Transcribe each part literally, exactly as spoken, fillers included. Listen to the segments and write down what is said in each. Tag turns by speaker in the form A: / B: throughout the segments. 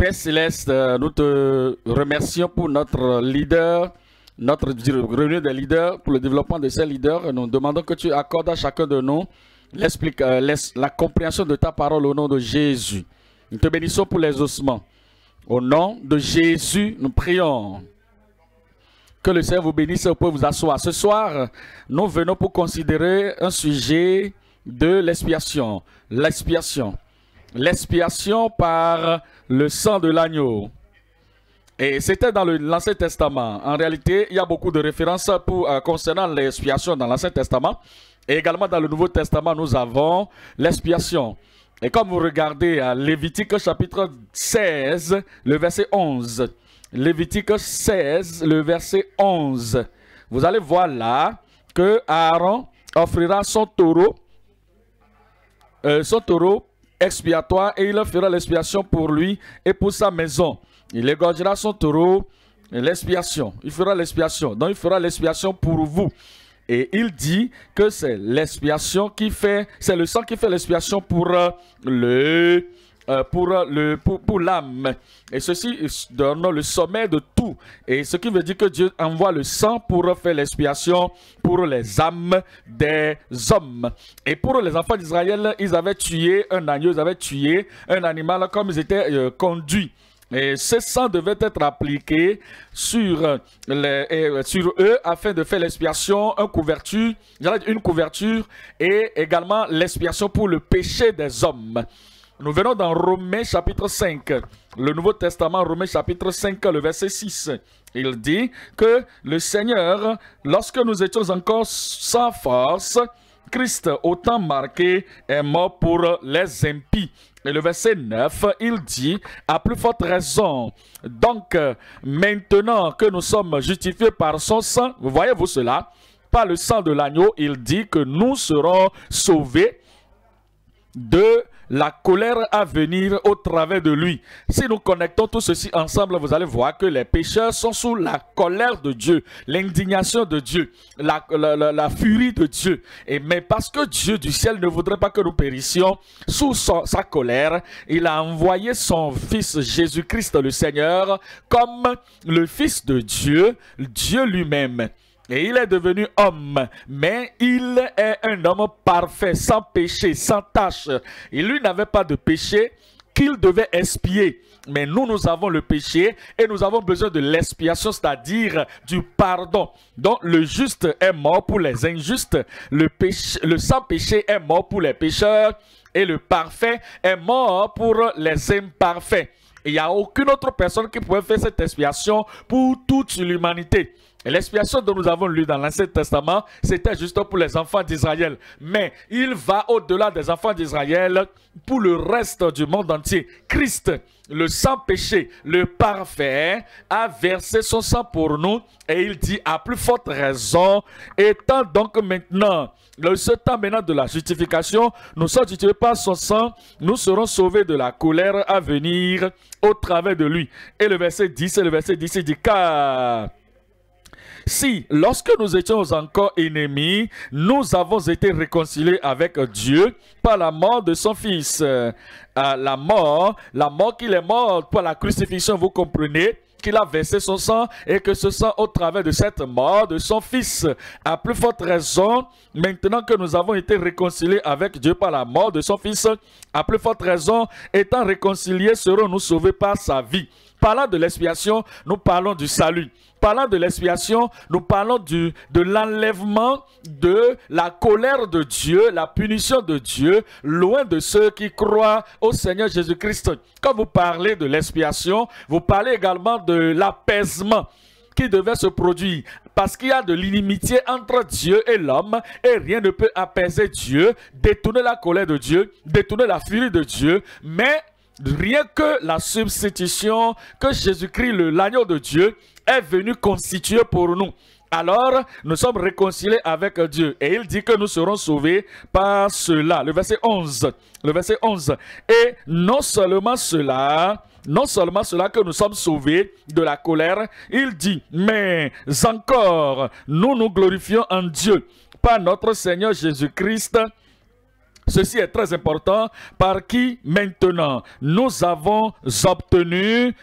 A: Père Céleste, nous te remercions pour notre leader, notre réunion des leaders, pour le développement de ces leaders. Nous demandons que tu accordes à chacun de nous euh, la compréhension de ta parole au nom de Jésus. Nous te bénissons pour les ossements. Au nom de Jésus, nous prions. Que le Seigneur vous bénisse et vous pouvez vous asseoir. Ce soir, nous venons pour considérer un sujet de l'expiation. L'expiation. L'expiation par le sang de l'agneau. Et c'était dans l'Ancien Testament. En réalité, il y a beaucoup de références pour, euh, concernant l'expiation dans l'Ancien Testament. Et également dans le Nouveau Testament, nous avons l'expiation. Et comme vous regardez à Lévitique chapitre seize, le verset onze. Lévitique seize, le verset onze. Vous allez voir là que Aaron offrira son taureau, euh, son taureau expiatoire, et il fera l'expiation pour lui et pour sa maison. Il égorgera son taureau, l'expiation. Il fera l'expiation. Donc il fera l'expiation pour vous. Et il dit que c'est l'expiation qui fait, c'est le sang qui fait l'expiation pour euh, le, euh, pour le, pour, pour l'âme. Et ceci donne le sommet de tout. Et ce qui veut dire que Dieu envoie le sang pour faire l'expiation pour les âmes des hommes. Et pour les enfants d'Israël, ils avaient tué un agneau, ils avaient tué un animal comme ils étaient euh, conduits. Et ce sang devait être appliqué sur, les, euh, sur eux afin de faire l'expiation, une couverture, une couverture et également l'expiation pour le péché des hommes. Nous venons dans Romains chapitre cinq, le Nouveau Testament, Romains chapitre cinq, le verset six. Il dit que le Seigneur, lorsque nous étions encore sans force, Christ, au temps marqué, est mort pour les impies. Et le verset neuf, il dit, à plus forte raison, donc maintenant que nous sommes justifiés par son sang, vous voyez-vous cela, par le sang de l'agneau, il dit que nous serons sauvés de la colère à venir au travers de lui. Si nous connectons tout ceci ensemble, vous allez voir que les pécheurs sont sous la colère de Dieu, l'indignation de Dieu, la, la, la, la furie de Dieu. Et mais parce que Dieu du ciel ne voudrait pas que nous périssions sous son, sa colère, il a envoyé son Fils Jésus-Christ le Seigneur comme le Fils de Dieu, Dieu lui-même. Et il est devenu homme, mais il est un homme parfait, sans péché, sans tache. Et lui n'avait pas de péché qu'il devait expier. Mais nous, nous avons le péché et nous avons besoin de l'expiation, c'est-à-dire du pardon. Donc le juste est mort pour les injustes, le, péché, le sans-péché est mort pour les pécheurs et le parfait est mort pour les imparfaits. Il n'y a aucune autre personne qui pouvait faire cette expiation pour toute l'humanité. Et l'expiation dont nous avons lu dans l'Ancien Testament, c'était juste pour les enfants d'Israël. Mais il va au-delà des enfants d'Israël pour le reste du monde entier. Christ, le sans-péché, le parfait, a versé son sang pour nous. Et il dit à plus forte raison, étant donc maintenant, le ce temps maintenant de la justification, nous sommes justifiés par son sang, nous serons sauvés de la colère à venir au travers de lui. Et le verset dix, et le verset dix, il dit, car si, lorsque nous étions encore ennemis, nous avons été réconciliés avec Dieu par la mort de son Fils. Euh, la mort, la mort qu'il est mort pour la crucifixion, vous comprenez, qu'il a versé son sang et que ce sang au travers de cette mort de son Fils. À plus forte raison, maintenant que nous avons été réconciliés avec Dieu par la mort de son Fils, à plus forte raison, étant réconciliés, serons-nous sauvés par sa vie. Parlant de l'expiation, nous parlons du salut. Parlant de l'expiation, nous parlons du, de l'enlèvement de la colère de Dieu, la punition de Dieu, loin de ceux qui croient au Seigneur Jésus-Christ. Quand vous parlez de l'expiation, vous parlez également de l'apaisement qui devait se produire. Parce qu'il y a de l'inimitié entre Dieu et l'homme et rien ne peut apaiser Dieu, détourner la colère de Dieu, détourner la furie de Dieu, mais rien que la substitution que Jésus-Christ, l'agneau de Dieu, est venu constituer pour nous. Alors, nous sommes réconciliés avec Dieu. Et il dit que nous serons sauvés par cela. Le verset onze. Le verset onze. Et non seulement cela, non seulement cela que nous sommes sauvés de la colère, il dit, mais encore, nous nous glorifions en Dieu par notre Seigneur Jésus-Christ, Ceci est très important. Par qui maintenant nous avons obtenu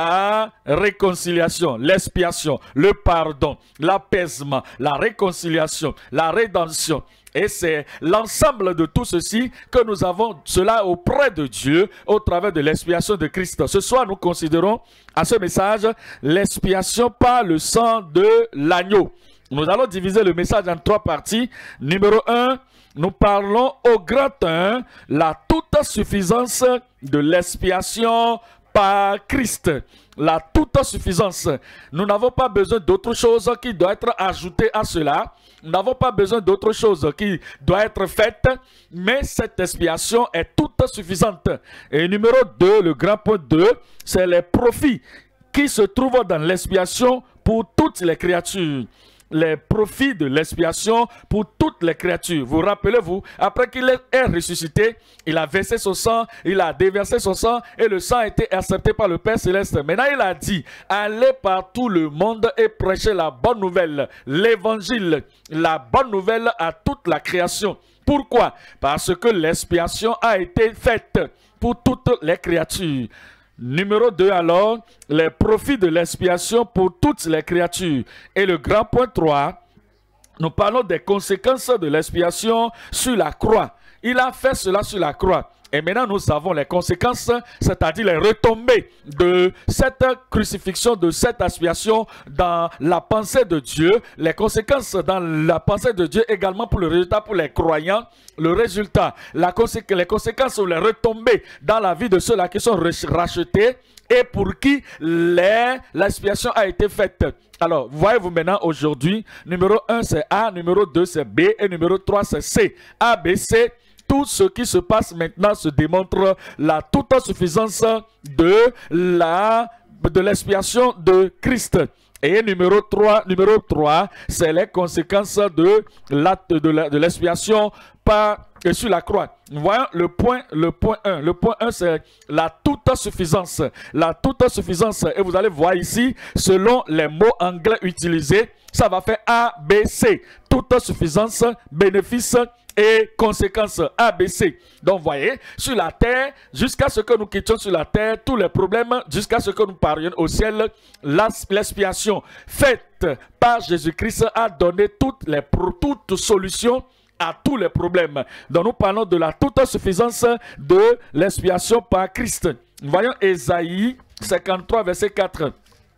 A: la réconciliation, l'expiation, le pardon, l'apaisement, la réconciliation, la rédemption. Et c'est l'ensemble de tout ceci que nous avons cela auprès de Dieu au travers de l'expiation de Christ. Ce soir, nous considérons à ce message l'expiation par le sang de l'agneau. Nous allons diviser le message en trois parties. Numéro un, nous parlons au grand un, la toute suffisance de l'expiation par Christ. La toute suffisance. Nous n'avons pas besoin d'autre chose qui doit être ajoutée à cela. Nous n'avons pas besoin d'autre chose qui doit être faite, mais cette expiation est toute suffisante. Et numéro deux, le grand point deux, c'est les profits qui se trouvent dans l'expiation pour toutes les créatures. Les profits de l'expiation pour toutes les créatures. Vous rappelez-vous, après qu'il est ressuscité, il a versé son sang, il a déversé son sang et le sang a été accepté par le Père Céleste. Maintenant, il a dit, allez par tout le monde et prêchez la bonne nouvelle, l'évangile, la bonne nouvelle à toute la création. Pourquoi? Parce que l'expiation a été faite pour toutes les créatures. Numéro deux alors, les profits de l'expiation pour toutes les créatures. Et le grand point trois, nous parlons des conséquences de l'expiation sur la croix. Il a fait cela sur la croix. Et maintenant, nous avons les conséquences, c'est-à-dire les retombées de cette crucifixion, de cette expiation dans la pensée de Dieu. Les conséquences dans la pensée de Dieu également pour le résultat pour les croyants. Le résultat, la consé les conséquences ou les retombées dans la vie de ceux-là qui sont rachetés et pour qui l'expiation a été faite. Alors, voyez-vous maintenant aujourd'hui, numéro un c'est A, numéro deux c'est B et numéro trois c'est C. A, B, C. Tout ce qui se passe maintenant se démontre la toute suffisance de la de l'expiation de Christ. Et numéro trois, numéro trois, c'est les conséquences de l'acte de l'expiation par et sur la croix. Voyons le point, le point un. Le point un, c'est la toute suffisance. La toute suffisance. Et vous allez voir ici, selon les mots anglais utilisés, ça va faire A, B, C. Toute suffisance, bénéfice et conséquences A B C. Donc, voyez, sur la terre, jusqu'à ce que nous quittions sur la terre, tous les problèmes, jusqu'à ce que nous parvions au ciel, l'expiation faite par Jésus-Christ a donné toutes les toutes solutions à tous les problèmes. Donc, nous parlons de la toute suffisance de l'expiation par Christ. Voyons Ésaïe cinquante-trois, verset quatre.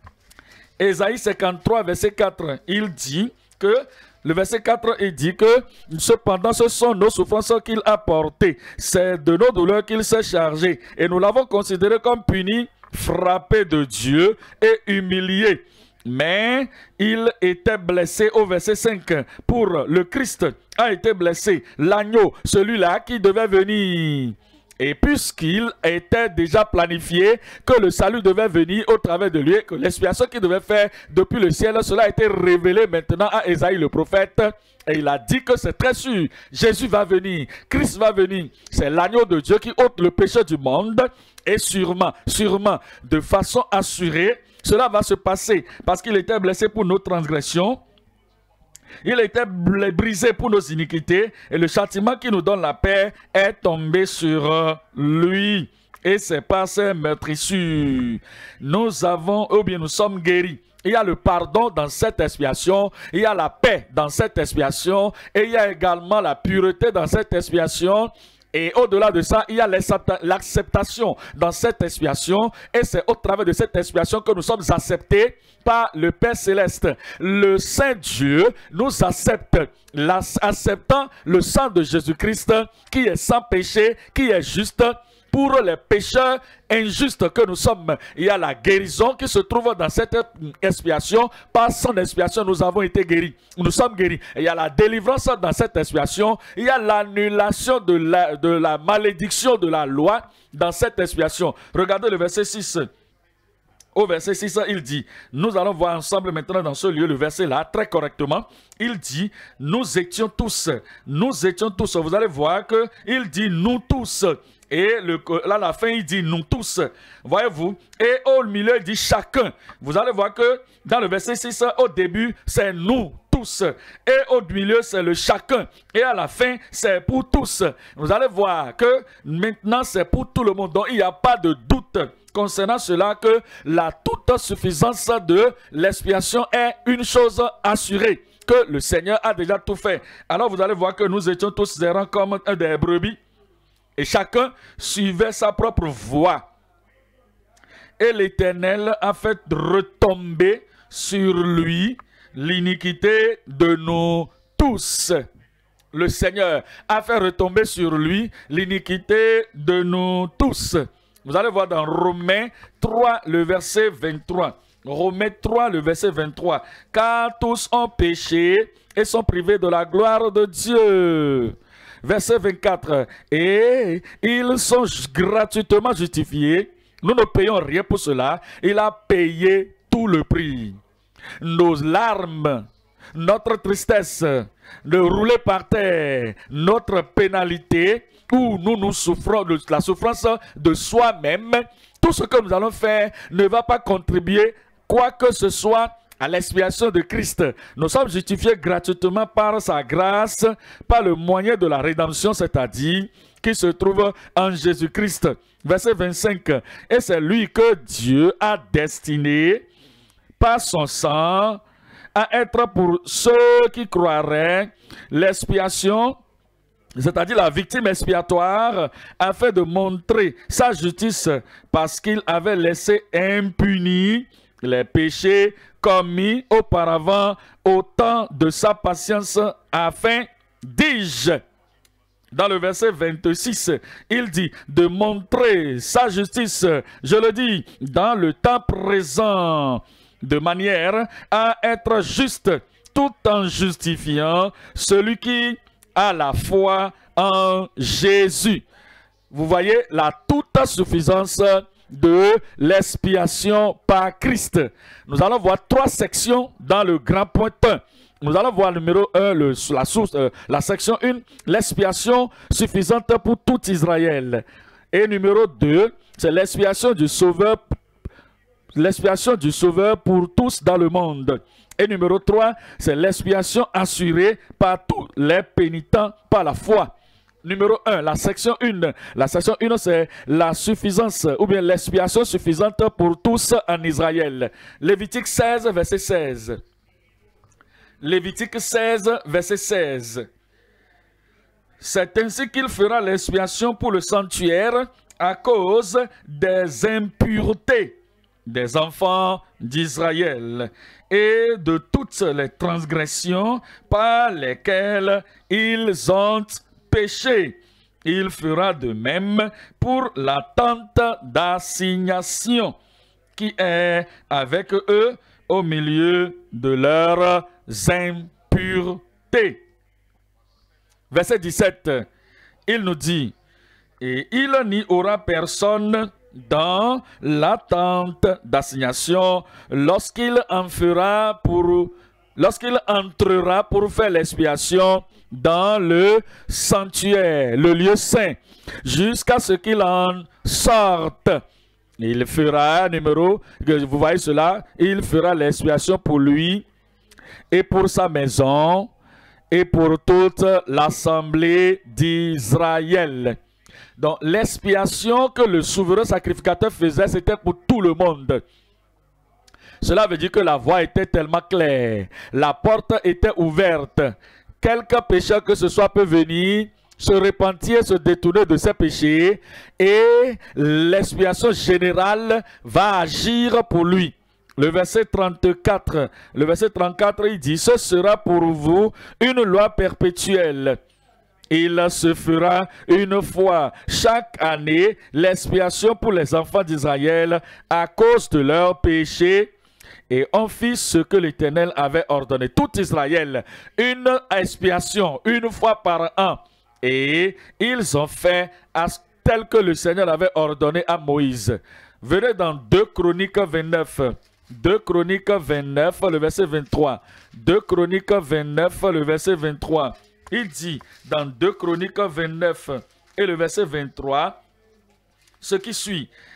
A: Ésaïe cinquante-trois, verset quatre, il dit que le verset quatre, il dit que cependant ce sont nos souffrances qu'il a portées, c'est de nos douleurs qu'il s'est chargé, et nous l'avons considéré comme puni, frappé de Dieu et humilié. Mais il était blessé au verset cinq. Pour le Christ a été blessé, l'agneau, celui-là qui devait venir. Et puisqu'il était déjà planifié que le salut devait venir au travers de lui, que l'expiation qu'il devait faire depuis le ciel, cela a été révélé maintenant à Ésaïe le prophète. Et il a dit que c'est très sûr, Jésus va venir, Christ va venir. C'est l'agneau de Dieu qui ôte le péché du monde. Et sûrement, sûrement, de façon assurée, cela va se passer parce qu'il était blessé pour nos transgressions. Il était brisé pour nos iniquités et le châtiment qui nous donne la paix est tombé sur lui. Et c'est par ses meurtrissures nous avons, ou bien nous sommes guéris. Il y a le pardon dans cette expiation, il y a la paix dans cette expiation et il y a également la pureté dans cette expiation. Et au-delà de ça, il y a l'acceptation dans cette expiation. Et c'est au travers de cette expiation que nous sommes acceptés par le Père Céleste. Le Saint Dieu nous accepte, acceptant le sang de Jésus-Christ qui est sans péché, qui est juste. Pour les pécheurs injustes que nous sommes, il y a la guérison qui se trouve dans cette expiation. Par son expiation, nous avons été guéris. Nous sommes guéris. Et il y a la délivrance dans cette expiation. Il y a l'annulation de la, de la malédiction de la loi dans cette expiation. Regardez le verset six. Au verset six, il dit, nous allons voir ensemble maintenant dans ce lieu, le verset là, très correctement. Il dit, nous étions tous. Nous étions tous. Vous allez voir qu'il dit, nous tous. Et le, là, à la fin, il dit nous tous. Voyez-vous? Et au milieu, il dit chacun. Vous allez voir que dans le verset six, au début, c'est nous tous. tous. Et au milieu, c'est le chacun. Et à la fin, c'est pour tous. Vous allez voir que maintenant, c'est pour tout le monde. Donc, il n'y a pas de doute concernant cela que la toute suffisance de l'expiation est une chose assurée. Que le Seigneur a déjà tout fait. Alors, vous allez voir que nous étions tous errants comme des brebis. Et chacun suivait sa propre voie. Et l'Éternel a fait retomber sur lui l'iniquité de nous tous. Le Seigneur a fait retomber sur lui l'iniquité de nous tous. Vous allez voir dans Romains trois, le verset vingt-trois. Romains trois, le verset vingt-trois. Car tous ont péché et sont privés de la gloire de Dieu. Verset vingt-quatre. Et ils sont gratuitement justifiés. Nous ne payons rien pour cela. Il a payé tout le prix. Nos larmes, notre tristesse de rouler par terre, notre pénalité, où nous nous souffrons de la souffrance de soi-même, tout ce que nous allons faire ne va pas contribuer quoi que ce soit à l'expiation de Christ. Nous sommes justifiés gratuitement par sa grâce, par le moyen de la rédemption, c'est-à-dire qui se trouve en Jésus-Christ. Verset vingt-cinq. Et c'est lui que Dieu a destiné par son sang à être pour ceux qui croiraient l'expiation, c'est-à-dire la victime expiatoire, afin de montrer sa justice parce qu'il avait laissé impunis les péchés commis auparavant au temps de sa patience, afin, dis-je, dans le verset vingt-six, il dit de montrer sa justice, je le dis, dans le temps présent, de manière à être juste, tout en justifiant celui qui a la foi en Jésus. Vous voyez la toute suffisance de l'expiation par Christ. Nous allons voir trois sections dans le grand point un. Nous allons voir numéro un, le, la, source, euh, la section un, l'expiation suffisante pour tout Israël. Et numéro deux, c'est l'expiation du Sauveur, l'expiation du Sauveur pour tous dans le monde. Et numéro trois, c'est l'expiation assurée par tous les pénitents par la foi. Numéro un, la section un. La section un, c'est la suffisance, ou bien l'expiation suffisante pour tous en Israël. Lévitique seize, verset seize. Lévitique seize, verset seize. C'est ainsi qu'il fera l'expiation pour le sanctuaire à cause des impuretés des enfants d'Israël et de toutes les transgressions par lesquelles ils ont péché. Il fera de même pour la tente d'assignation qui est avec eux au milieu de leurs impuretés. Verset dix-sept, il nous dit, et il n'y aura personne dans la tente d'assignation lorsqu'il en fera pour lorsqu'il entrera pour faire l'expiation dans le sanctuaire, le lieu saint, jusqu'à ce qu'il en sorte. Il fera, numéro, vous voyez cela, il fera l'expiation pour lui et pour sa maison et pour toute l'assemblée d'Israël. Donc, l'expiation que le souverain sacrificateur faisait, c'était pour tout le monde. Cela veut dire que la voie était tellement claire. La porte était ouverte. Quelque pécheur que ce soit peut venir, se repentir, se détourner de ses péchés. Et l'expiation générale va agir pour lui. Le verset trente-quatre, le verset trente-quatre, il dit, ce sera pour vous une loi perpétuelle. Il se fera une fois chaque année l'expiation pour les enfants d'Israël à cause de leurs péchés. Et on fit ce que l'Éternel avait ordonné. Tout Israël, une expiation, une fois par an. Et ils ont fait tel que le Seigneur avait ordonné à Moïse. Venez dans deux Chroniques vingt-neuf. deux Chroniques vingt-neuf, le verset vingt-trois. deux Chroniques vingt-neuf, le verset vingt-trois. Il dit dans deux Chroniques vingt-neuf et le verset vingt-trois, ce qui suit.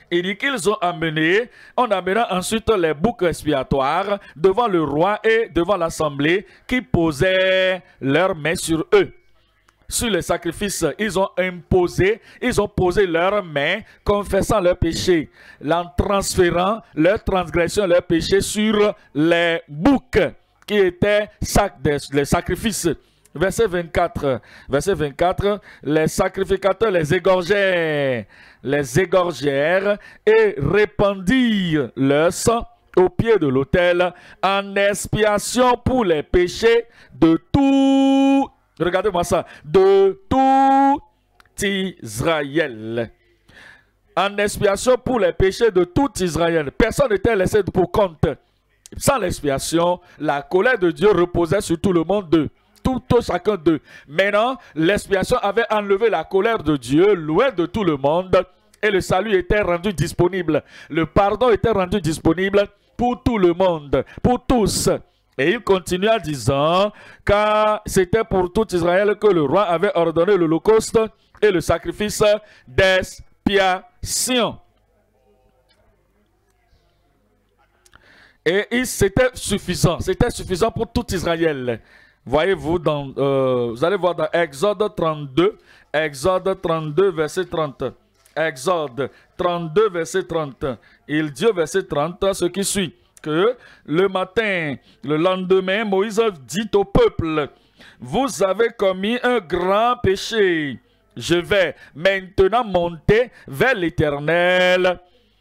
A: Il dit qu'ils ont amené, on amena ensuite les boucs expiatoires devant le roi et devant l'assemblée qui posaient leurs mains sur eux. Sur les sacrifices, ils ont imposé, ils ont posé leurs mains, confessant leurs péchés, en transférant leurs transgressions, leurs péchés sur les boucs qui étaient sac des, les sacrifices. Verset vingt-quatre, verset vingt-quatre, les sacrificateurs les égorgèrent, les égorgèrent et répandirent leur sang au pied de l'autel en expiation pour les péchés de tout, regardez-moi ça, de tout Israël. En expiation pour les péchés de tout Israël. Personne n'était laissé pour compte. Sans l'expiation, la colère de Dieu reposait sur tout le monde d'eux. Tout, tout chacun d'eux. Maintenant, l'expiation avait enlevé la colère de Dieu loin de tout le monde et le salut était rendu disponible. Le pardon était rendu disponible pour tout le monde, pour tous. Et il continua en disant, car c'était pour tout Israël que le roi avait ordonné l'holocauste et le sacrifice d'expiation. Et c'était suffisant, c'était suffisant pour tout Israël. Voyez-vous, dans, euh, vous allez voir dans Exode trente-deux, Exode trente-deux, verset trente. Exode trente-deux, verset trente. Il dit au verset trente ce qui suit, que le matin, le lendemain, Moïse dit au peuple, vous avez commis un grand péché. Je vais maintenant monter vers l'Éternel.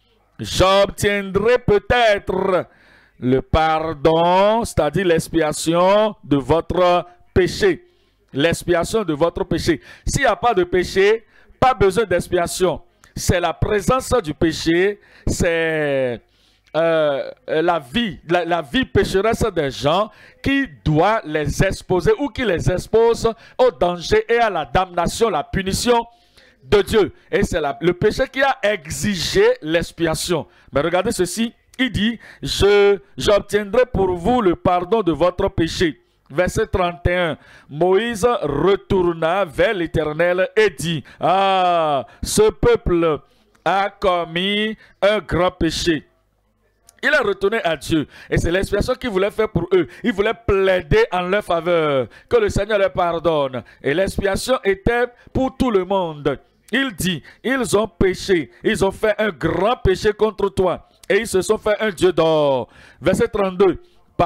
A: J'obtiendrai peut-être le pardon, c'est-à-dire l'expiation de votre péché. L'expiation de votre péché. S'il n'y a pas de péché, pas besoin d'expiation. C'est la présence du péché, c'est euh, la vie, la, la vie pécheresse des gens qui doit les exposer ou qui les expose au danger et à la damnation, la punition de Dieu. Et c'est le péché qui a exigé l'expiation. Mais regardez ceci. Il dit, je, j'obtiendrai pour vous le pardon de votre péché. Verset trente et un. Moïse retourna vers l'Éternel et dit, ah, ce peuple a commis un grand péché. Il a retourné à Dieu. Et c'est l'expiation qu'il voulait faire pour eux. Il voulait plaider en leur faveur, que le Seigneur leur pardonne. Et l'expiation était pour tout le monde. Il dit, ils ont péché. Ils ont fait un grand péché contre toi. Et ils se sont fait un Dieu d'or. Verset trente-deux.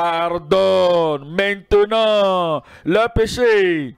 A: Pardonne maintenant leur péché.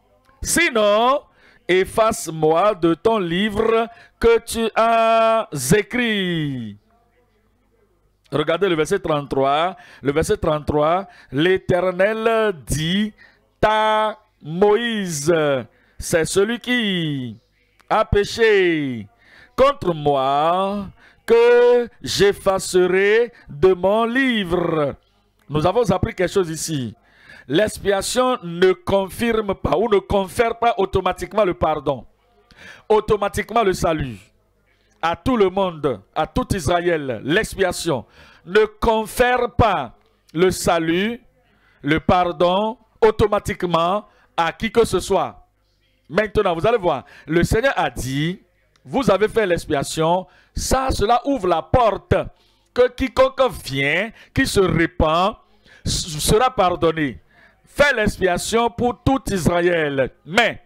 A: Sinon, efface-moi de ton livre que tu as écrit. Regardez le verset trente-trois. Le verset trente-trois. L'Éternel dit à Moïse, c'est celui qui a péché contre moi que j'effacerai de mon livre. Nous avons appris quelque chose ici. L'expiation ne confirme pas ou ne confère pas automatiquement le pardon. Automatiquement le salut. À tout le monde, à tout Israël, l'expiation ne confère pas le salut, le pardon automatiquement à qui que ce soit. Maintenant, vous allez voir, le Seigneur a dit, vous avez fait l'expiation, ça, cela ouvre la porte que quiconque vient, qui se répand, sera pardonné. Fais l'expiation pour tout Israël. Mais,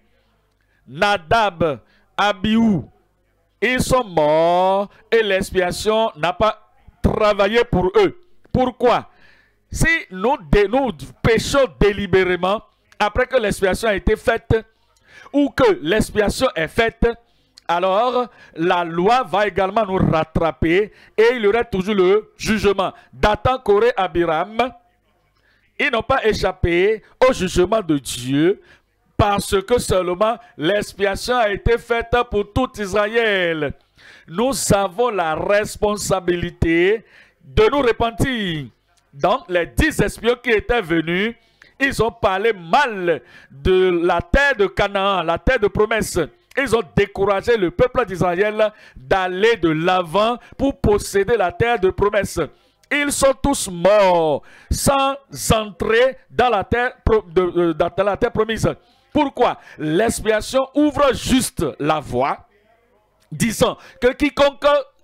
A: Nadab, Abihu, ils sont morts et l'expiation n'a pas travaillé pour eux. Pourquoi? Si nous, nous péchons délibérément, après que l'expiation a été faite, ou que l'expiation est faite, alors la loi va également nous rattraper et il y aurait toujours le jugement. Dathan, Coré, Abiram, ils n'ont pas échappé au jugement de Dieu parce que seulement l'expiation a été faite pour tout Israël. Nous avons la responsabilité de nous repentir. Donc les dix espions qui étaient venus, ils ont parlé mal de la terre de Canaan, la terre de promesse. Ils ont découragé le peuple d'Israël d'aller de l'avant pour posséder la terre de promesse. Ils sont tous morts sans entrer dans la terre, de, de, dans la terre promise. Pourquoi? L'expiation ouvre juste la voie, disant que quiconque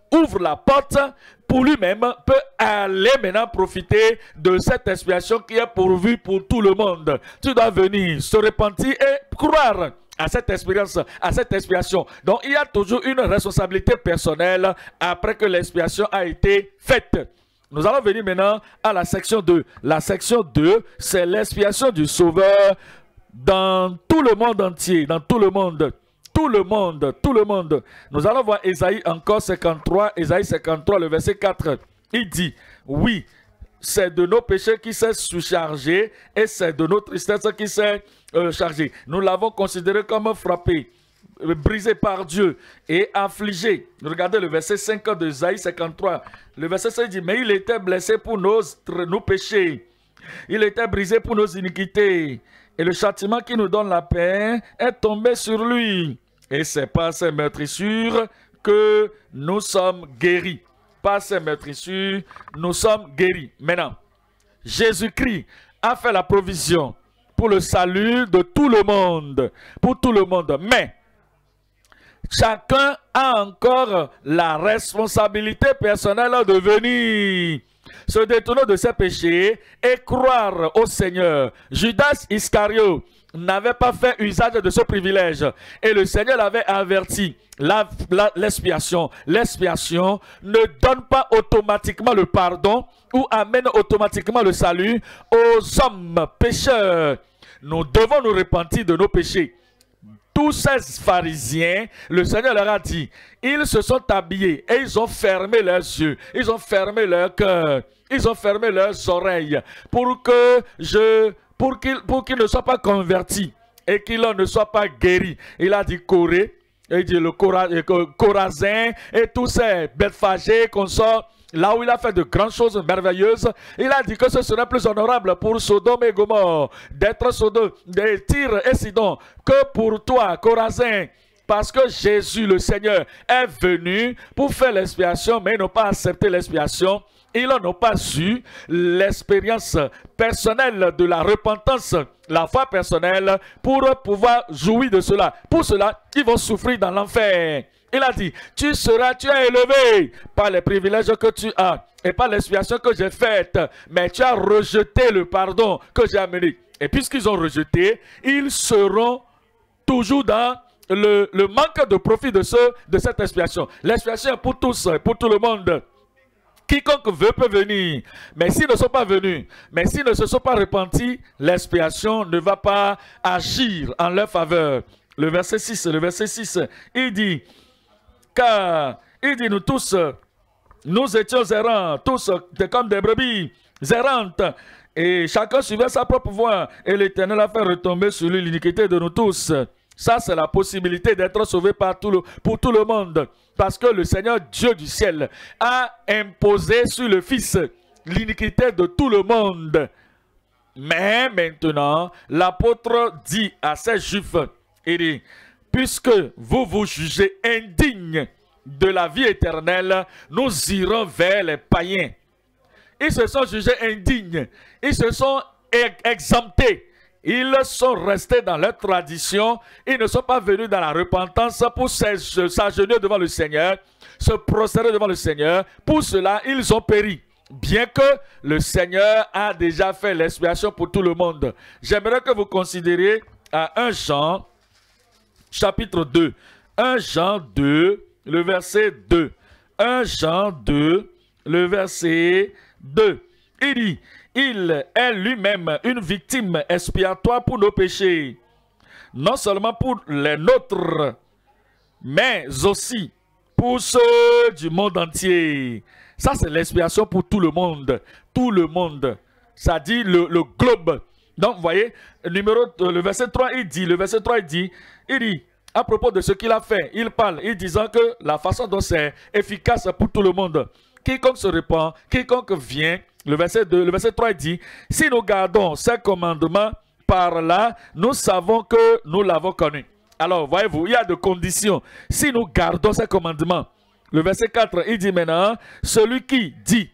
A: ouvre la porte pour lui-même, peut aller maintenant profiter de cette expiation qui est pourvue pour tout le monde. Tu dois venir se repentir et croire à cette expérience, à cette expiation. Donc, il y a toujours une responsabilité personnelle après que l'expiation a été faite. Nous allons venir maintenant à la section deux. La section deux, c'est l'expiation du Sauveur dans tout le monde entier, dans tout le monde. Tout le monde, tout le monde. Nous allons voir Ésaïe encore cinquante-trois, Ésaïe cinquante-trois, le verset quatre. Il dit, oui, c'est de nos péchés qui s'est sous-chargé et c'est de nos tristesses qui s'est euh, chargé. Nous l'avons considéré comme frappé, euh, brisé par Dieu et affligé. Regardez le verset cinq de Ésaïe cinquante-trois. Le verset cinq dit, mais il était blessé pour nos, nos péchés. Il était brisé pour nos iniquités. Et le châtiment qui nous donne la paix est tombé sur lui. Et c'est par ses meurtrissures que nous sommes guéris. Par ses meurtrissures, nous sommes guéris. Maintenant, Jésus-Christ a fait la provision pour le salut de tout le monde. Pour tout le monde. Mais, chacun a encore la responsabilité personnelle de venir se détourner de ses péchés et croire au Seigneur. Judas Iscariote n'avait pas fait usage de ce privilège et le Seigneur l'avait averti. L'expiation, l'expiation ne donne pas automatiquement le pardon ou amène automatiquement le salut aux hommes pécheurs. Nous devons nous repentir de nos péchés. Tous ces pharisiens, le Seigneur leur a dit, ils se sont habillés et ils ont fermé leurs yeux, ils ont fermé leur cœur, ils ont fermé leurs oreilles pour que je, pour qu'ils pour qu'ils ne soient pas convertis et qu'ils ne soient pas guéris. Il a dit Corée, il dit le Corazin et tous ces Bethphagée qu'on sort. Là où il a fait de grandes choses merveilleuses, il a dit que ce serait plus honorable pour Sodome et Gomorrhe d'être Sodome, de Tyr et Sidon que pour toi, Corazin. Parce que Jésus, le Seigneur, est venu pour faire l'expiation, mais ils n'ont pas accepté l'expiation. Ils n'ont pas su l'expérience personnelle de la repentance, la foi personnelle, pour pouvoir jouir de cela. Pour cela, ils vont souffrir dans l'enfer. Il a dit, tu seras, tu es élevé par les privilèges que tu as et par l'expiation que j'ai faite, mais tu as rejeté le pardon que j'ai amené. Et puisqu'ils ont rejeté, ils seront toujours dans le, le manque de profit de, ce, de cette expiation. L'expiation est pour tous, pour tout le monde. Quiconque veut peut venir, mais s'ils ne sont pas venus, mais s'ils ne se sont pas repentis, l'expiation ne va pas agir en leur faveur. Le verset six, le verset six, il dit, car il dit, nous tous, nous étions errants, tous comme des brebis errantes, et chacun suivait sa propre voie, et l'Éternel a fait retomber sur lui l'iniquité de nous tous. Ça, c'est la possibilité d'être sauvé par tout le, pour tout le monde. Parce que le Seigneur Dieu du ciel a imposé sur le Fils l'iniquité de tout le monde. Mais maintenant, l'apôtre dit à ces Juifs, il dit, puisque vous vous jugez indignes de la vie éternelle, nous irons vers les païens. Ils se sont jugés indignes, ils se sont exemptés. Ils sont restés dans leur tradition. Ils ne sont pas venus dans la repentance pour s'agenouiller devant le Seigneur, se prosterner devant le Seigneur. Pour cela, ils ont péri. Bien que le Seigneur a déjà fait l'expiation pour tout le monde. J'aimerais que vous considériez à premier Jean, chapitre deux. premier Jean deux, le verset deux. premier Jean deux, le verset deux. Il dit, il est lui-même une victime expiatoire pour nos péchés, non seulement pour les nôtres, mais aussi pour ceux du monde entier. Ça, c'est l'expiation pour tout le monde. Tout le monde. Ça dit le, le globe. Donc, vous voyez, numéro, le verset trois, il dit, le verset trois, il dit, il dit, à propos de ce qu'il a fait, il parle, il disant que la façon dont c'est efficace pour tout le monde. Quiconque se répand, quiconque vient, le verset deux, le verset trois dit, si nous gardons ces commandements par là, nous savons que nous l'avons connu. Alors, voyez-vous, il y a des conditions. Si nous gardons ces commandements, le verset quatre, il dit maintenant, celui qui dit,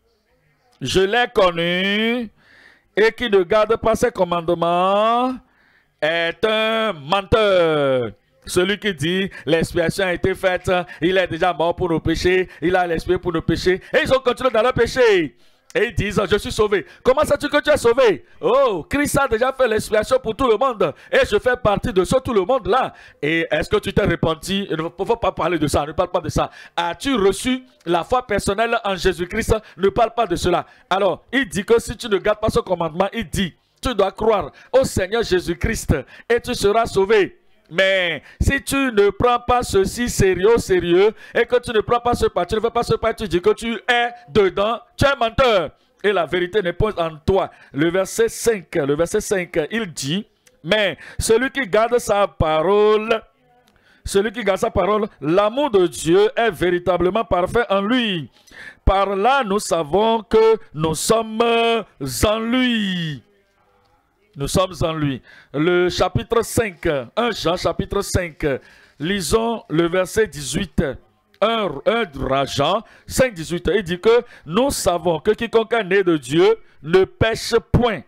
A: je l'ai connu, et qui ne garde pas ses commandements, est un menteur. Celui qui dit, l'expiation a été faite, il est déjà mort pour nos péchés, il a l'expié pour nos péchés. Et ils ont continué dans leur péché. Et ils disent, je suis sauvé. Comment sais-tu que tu es sauvé? Oh, Christ a déjà fait l'expiation pour tout le monde. Et je fais partie de ce tout le monde-là. Et est-ce que tu t'es repenti? Il ne faut pas parler de ça, ne parle pas de ça. As-tu reçu la foi personnelle en Jésus-Christ? Ne parle pas de cela. Alors, il dit que si tu ne gardes pas ce commandement, il dit, tu dois croire au Seigneur Jésus-Christ et tu seras sauvé. Mais si tu ne prends pas ceci sérieux, sérieux, et que tu ne prends pas ce pas, tu ne fais pas ce pas, tu dis que tu es dedans, tu es menteur. Et la vérité n'est pas en toi. Le verset cinq, le verset cinq, il dit, mais celui qui garde sa parole, celui qui garde sa parole, l'amour de Dieu est véritablement parfait en lui. Par là, nous savons que nous sommes en lui. Nous sommes en lui. Le chapitre cinq, premier Jean chapitre cinq, lisons le verset dix-huit. un Jean cinq, dix-huit, il dit que nous savons que quiconque est né de Dieu ne pêche point.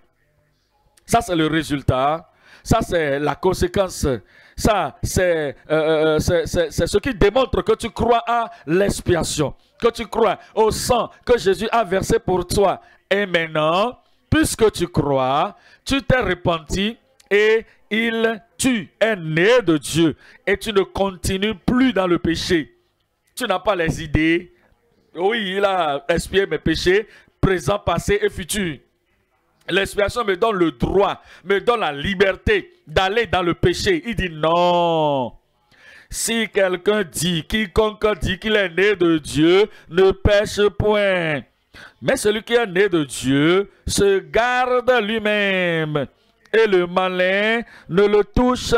A: Ça, c'est le résultat. Ça, c'est la conséquence. Ça, c'est euh, euh, ce qui démontre que tu crois à l'expiation, que tu crois au sang que Jésus a versé pour toi. Et maintenant, puisque tu crois, tu t'es repenti et il, tu es né de Dieu et tu ne continues plus dans le péché. Tu n'as pas les idées. Oui, il a expié mes péchés, présent, passé et futur. L'expiation me donne le droit, me donne la liberté d'aller dans le péché. Il dit non. Si quelqu'un dit, quiconque dit qu'il est né de Dieu, ne pêche point. Mais celui qui est né de Dieu se garde lui-même. Et le malin ne le touche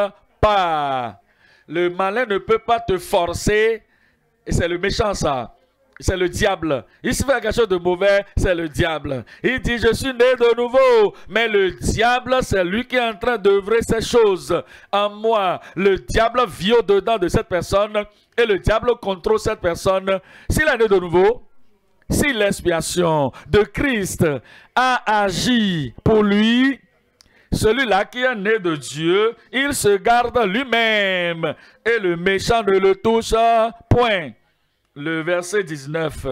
A: pas. Le malin ne peut pas te forcer. Et c'est le méchant ça. C'est le diable. Il se fait quelque chose de mauvais, c'est le diable. Il dit, je suis né de nouveau. Mais le diable, c'est lui qui est en train d'œuvrer ces choses en moi. Le diable vit au-dedans de cette personne et le diable contrôle cette personne. S'il est né de nouveau, si l'expiation de Christ a agi pour lui, celui-là qui est né de Dieu, il se garde lui-même et le méchant ne le touche point. Le verset dix-neuf.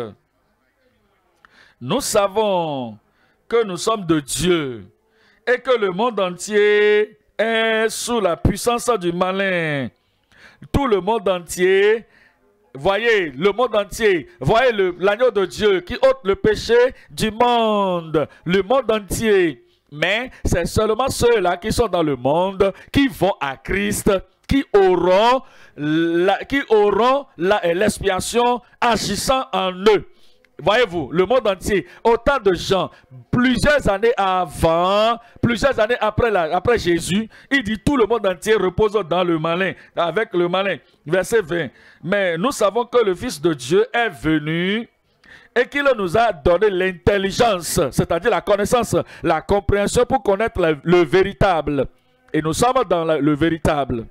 A: Nous savons que nous sommes de Dieu et que le monde entier est sous la puissance du malin. Tout le monde entier, voyez, le monde entier, voyez l'agneau de Dieu qui ôte le péché du monde, le monde entier. Mais c'est seulement ceux-là qui sont dans le monde, qui vont à Christ, qui auront la, qui auront l'expiation agissant en eux. Voyez-vous, le monde entier, autant de gens, plusieurs années avant, plusieurs années après, la, après Jésus, il dit tout le monde entier repose dans le malin, avec le malin. Verset vingt. Mais nous savons que le Fils de Dieu est venu et qu'il nous a donné l'intelligence, c'est-à-dire la connaissance, la compréhension pour connaître le, le véritable. Et nous sommes dans la, le véritable.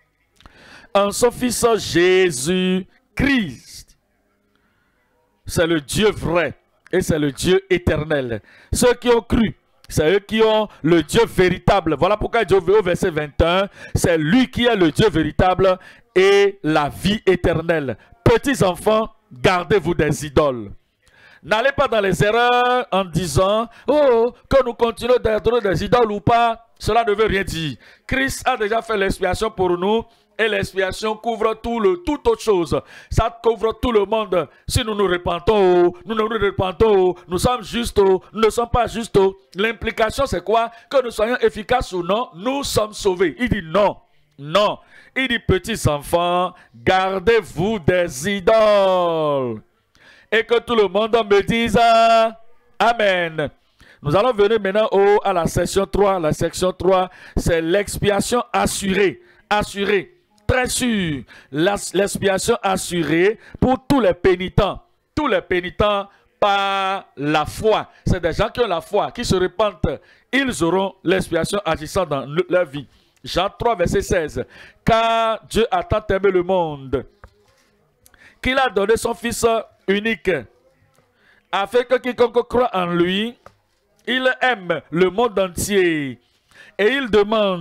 A: En son Fils Jésus-Christ. C'est le Dieu vrai et c'est le Dieu éternel. Ceux qui ont cru, c'est eux qui ont le Dieu véritable. Voilà pourquoi Dieu veut au verset vingt et un, c'est lui qui est le Dieu véritable et la vie éternelle. Petits enfants, gardez-vous des idoles. N'allez pas dans les erreurs en disant, oh, que nous continuons d'être des idoles ou pas, cela ne veut rien dire. Christ a déjà fait l'expiation pour nous. Et l'expiation couvre tout le, toute autre chose. Ça couvre tout le monde. Si nous nous repentons, nous ne nous repentons, nous sommes justes, nous ne sommes pas justes. L'implication, c'est quoi? Que nous soyons efficaces ou non, nous sommes sauvés. Il dit non, non. Il dit, petits enfants, gardez-vous des idoles. Et que tout le monde me dise Amen. Nous allons venir maintenant au, à la section trois. La section trois, c'est l'expiation assurée. Assurée. Très sûr, l'expiation assurée pour tous les pénitents. Tous les pénitents par la foi. C'est des gens qui ont la foi, qui se repentent. Ils auront l'expiation agissant dans leur vie. Jean trois, verset seize. Car Dieu a tant aimé le monde qu'il a donné son Fils unique, afin que quiconque croit en lui, il aime le monde entier. Et il demande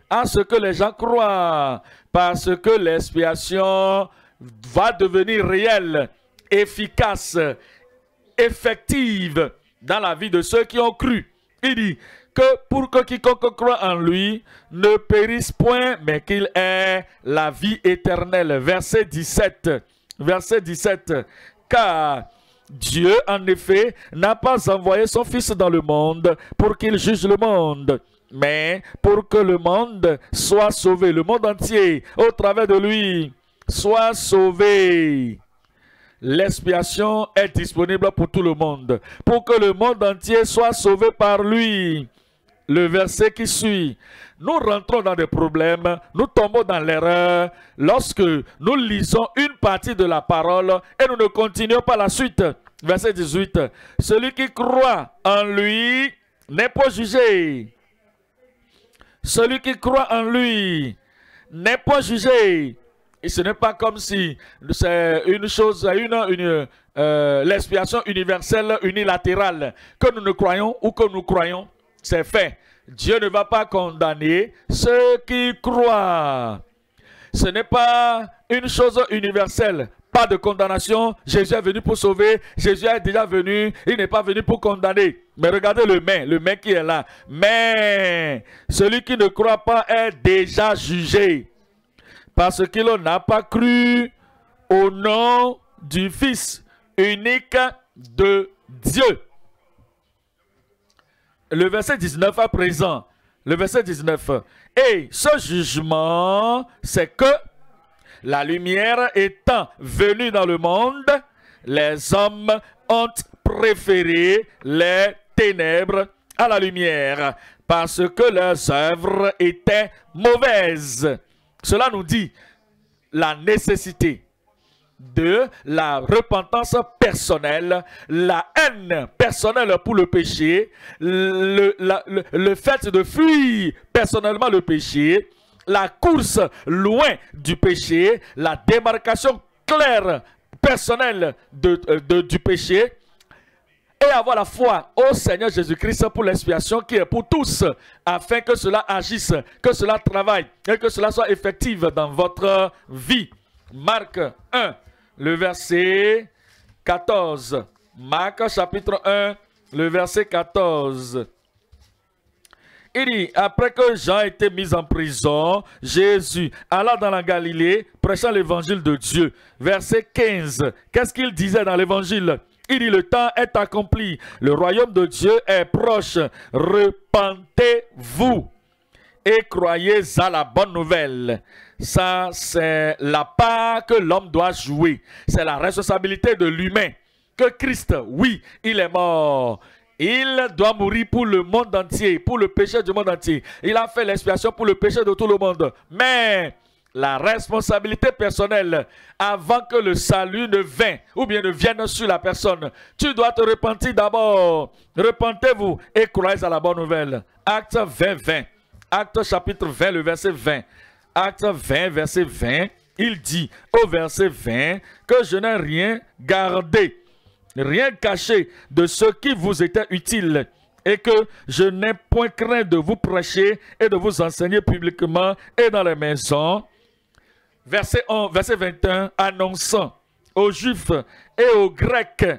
A: à ce que les gens croient, parce que l'expiation va devenir réelle, efficace, effective dans la vie de ceux qui ont cru. Il dit que pour que quiconque croit en lui ne périsse point, mais qu'il ait la vie éternelle. Verset dix-sept. Verset dix-sept. Car Dieu, en effet, n'a pas envoyé son Fils dans le monde pour qu'il juge le monde, mais pour que le monde soit sauvé, le monde entier, au travers de lui, soit sauvé. L'expiation est disponible pour tout le monde, pour que le monde entier soit sauvé par lui. Le verset qui suit, nous rentrons dans des problèmes, nous tombons dans l'erreur lorsque nous lisons une partie de la parole et nous ne continuons pas la suite. Verset dix-huit, celui qui croit en lui n'est pas jugé. Celui qui croit en lui n'est pas jugé. Et ce n'est pas comme si c'est une chose, une, une, euh, l'expiation universelle, unilatérale, que nous ne croyons ou que nous croyons, c'est fait. Dieu ne va pas condamner ceux qui croient. Ce n'est pas une chose universelle. Pas de condamnation. Jésus est venu pour sauver. Jésus est déjà venu. Il n'est pas venu pour condamner. Mais regardez le mais, le mais qui est là. Mais celui qui ne croit pas est déjà jugé, parce qu'il n'a pas cru au nom du Fils unique de Dieu. Le verset dix-neuf à présent. Le verset dix-neuf. Et ce jugement, c'est que la lumière étant venue dans le monde, les hommes ont préféré les ténèbres à la lumière, parce que leurs œuvres étaient mauvaises. Cela nous dit la nécessité de la repentance personnelle, la haine personnelle pour le péché, le, la, le, le fait de fuir personnellement le péché, la course loin du péché, la démarcation claire personnelle de, de, du péché, et avoir la foi au Seigneur Jésus-Christ pour l'expiation qui est pour tous, afin que cela agisse, que cela travaille et que cela soit effectif dans votre vie. Marc un, le verset quatorze. Marc chapitre un, le verset quatorze. Il dit, après que Jean a été mis en prison, Jésus alla dans la Galilée, prêchant l'évangile de Dieu. Verset quinze. Qu'est-ce qu'il disait dans l'évangile? Il dit, le temps est accompli, le royaume de Dieu est proche, repentez-vous et croyez à la bonne nouvelle. Ça, c'est la part que l'homme doit jouer. C'est la responsabilité de l'humain. Que Christ, oui, il est mort. Il doit mourir pour le monde entier, pour le péché du monde entier. Il a fait l'expiation pour le péché de tout le monde. Mais la responsabilité personnelle, avant que le salut ne vienne, ou bien ne vienne sur la personne, tu dois te repentir d'abord. Repentez-vous et croyez à la bonne nouvelle. Acte vingt, vingt. Acte chapitre vingt, le verset vingt. Acte vingt, verset vingt. Il dit au verset vingt que je n'ai rien gardé, rien caché de ce qui vous était utile, et que je n'ai point craint de vous prêcher et de vous enseigner publiquement et dans les maisons. Verset, un, verset vingt et un, annonçant aux Juifs et aux Grecs,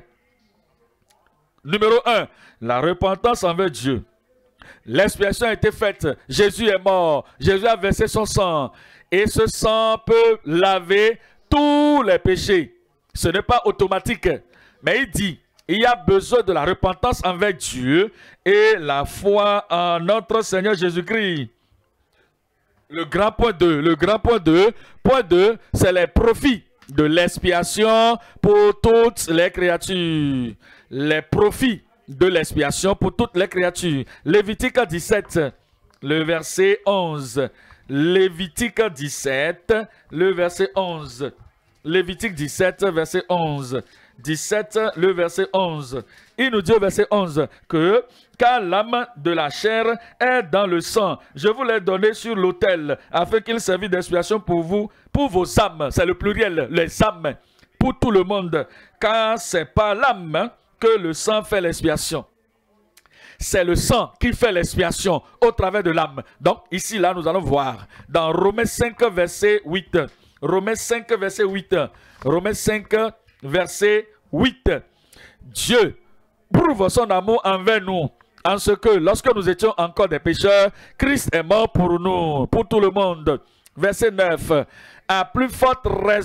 A: numéro un, la repentance envers Dieu. L'expiation a été faite, Jésus est mort, Jésus a versé son sang, et ce sang peut laver tous les péchés. Ce n'est pas automatique, mais il dit, il y a besoin de la repentance envers Dieu et la foi en notre Seigneur Jésus-Christ. Le grand point deux, le grand point deux, point deux, c'est les profits de l'expiation pour toutes les créatures. Les profits de l'expiation pour toutes les créatures. Lévitique dix-sept, le verset onze. Lévitique dix-sept, le verset onze. Lévitique dix-sept, verset onze. dix-sept, le verset onze. Il nous dit au verset onze que « Car l'âme de la chair est dans le sang, je vous l'ai donné sur l'autel, afin qu'il servît d'expiation pour vous, pour vos âmes. » C'est le pluriel, les âmes, pour tout le monde. Car c'est par l'âme que le sang fait l'expiation. c'est le sang qui fait l'expiation au travers de l'âme. Donc ici, là, nous allons voir dans Romains cinq, verset huit. Romains cinq, verset huit. Romains cinq, verset huit. Dieu prouve son amour envers nous, en ce que lorsque nous étions encore des pécheurs, Christ est mort pour nous, pour tout le monde. Verset neuf. À plus forte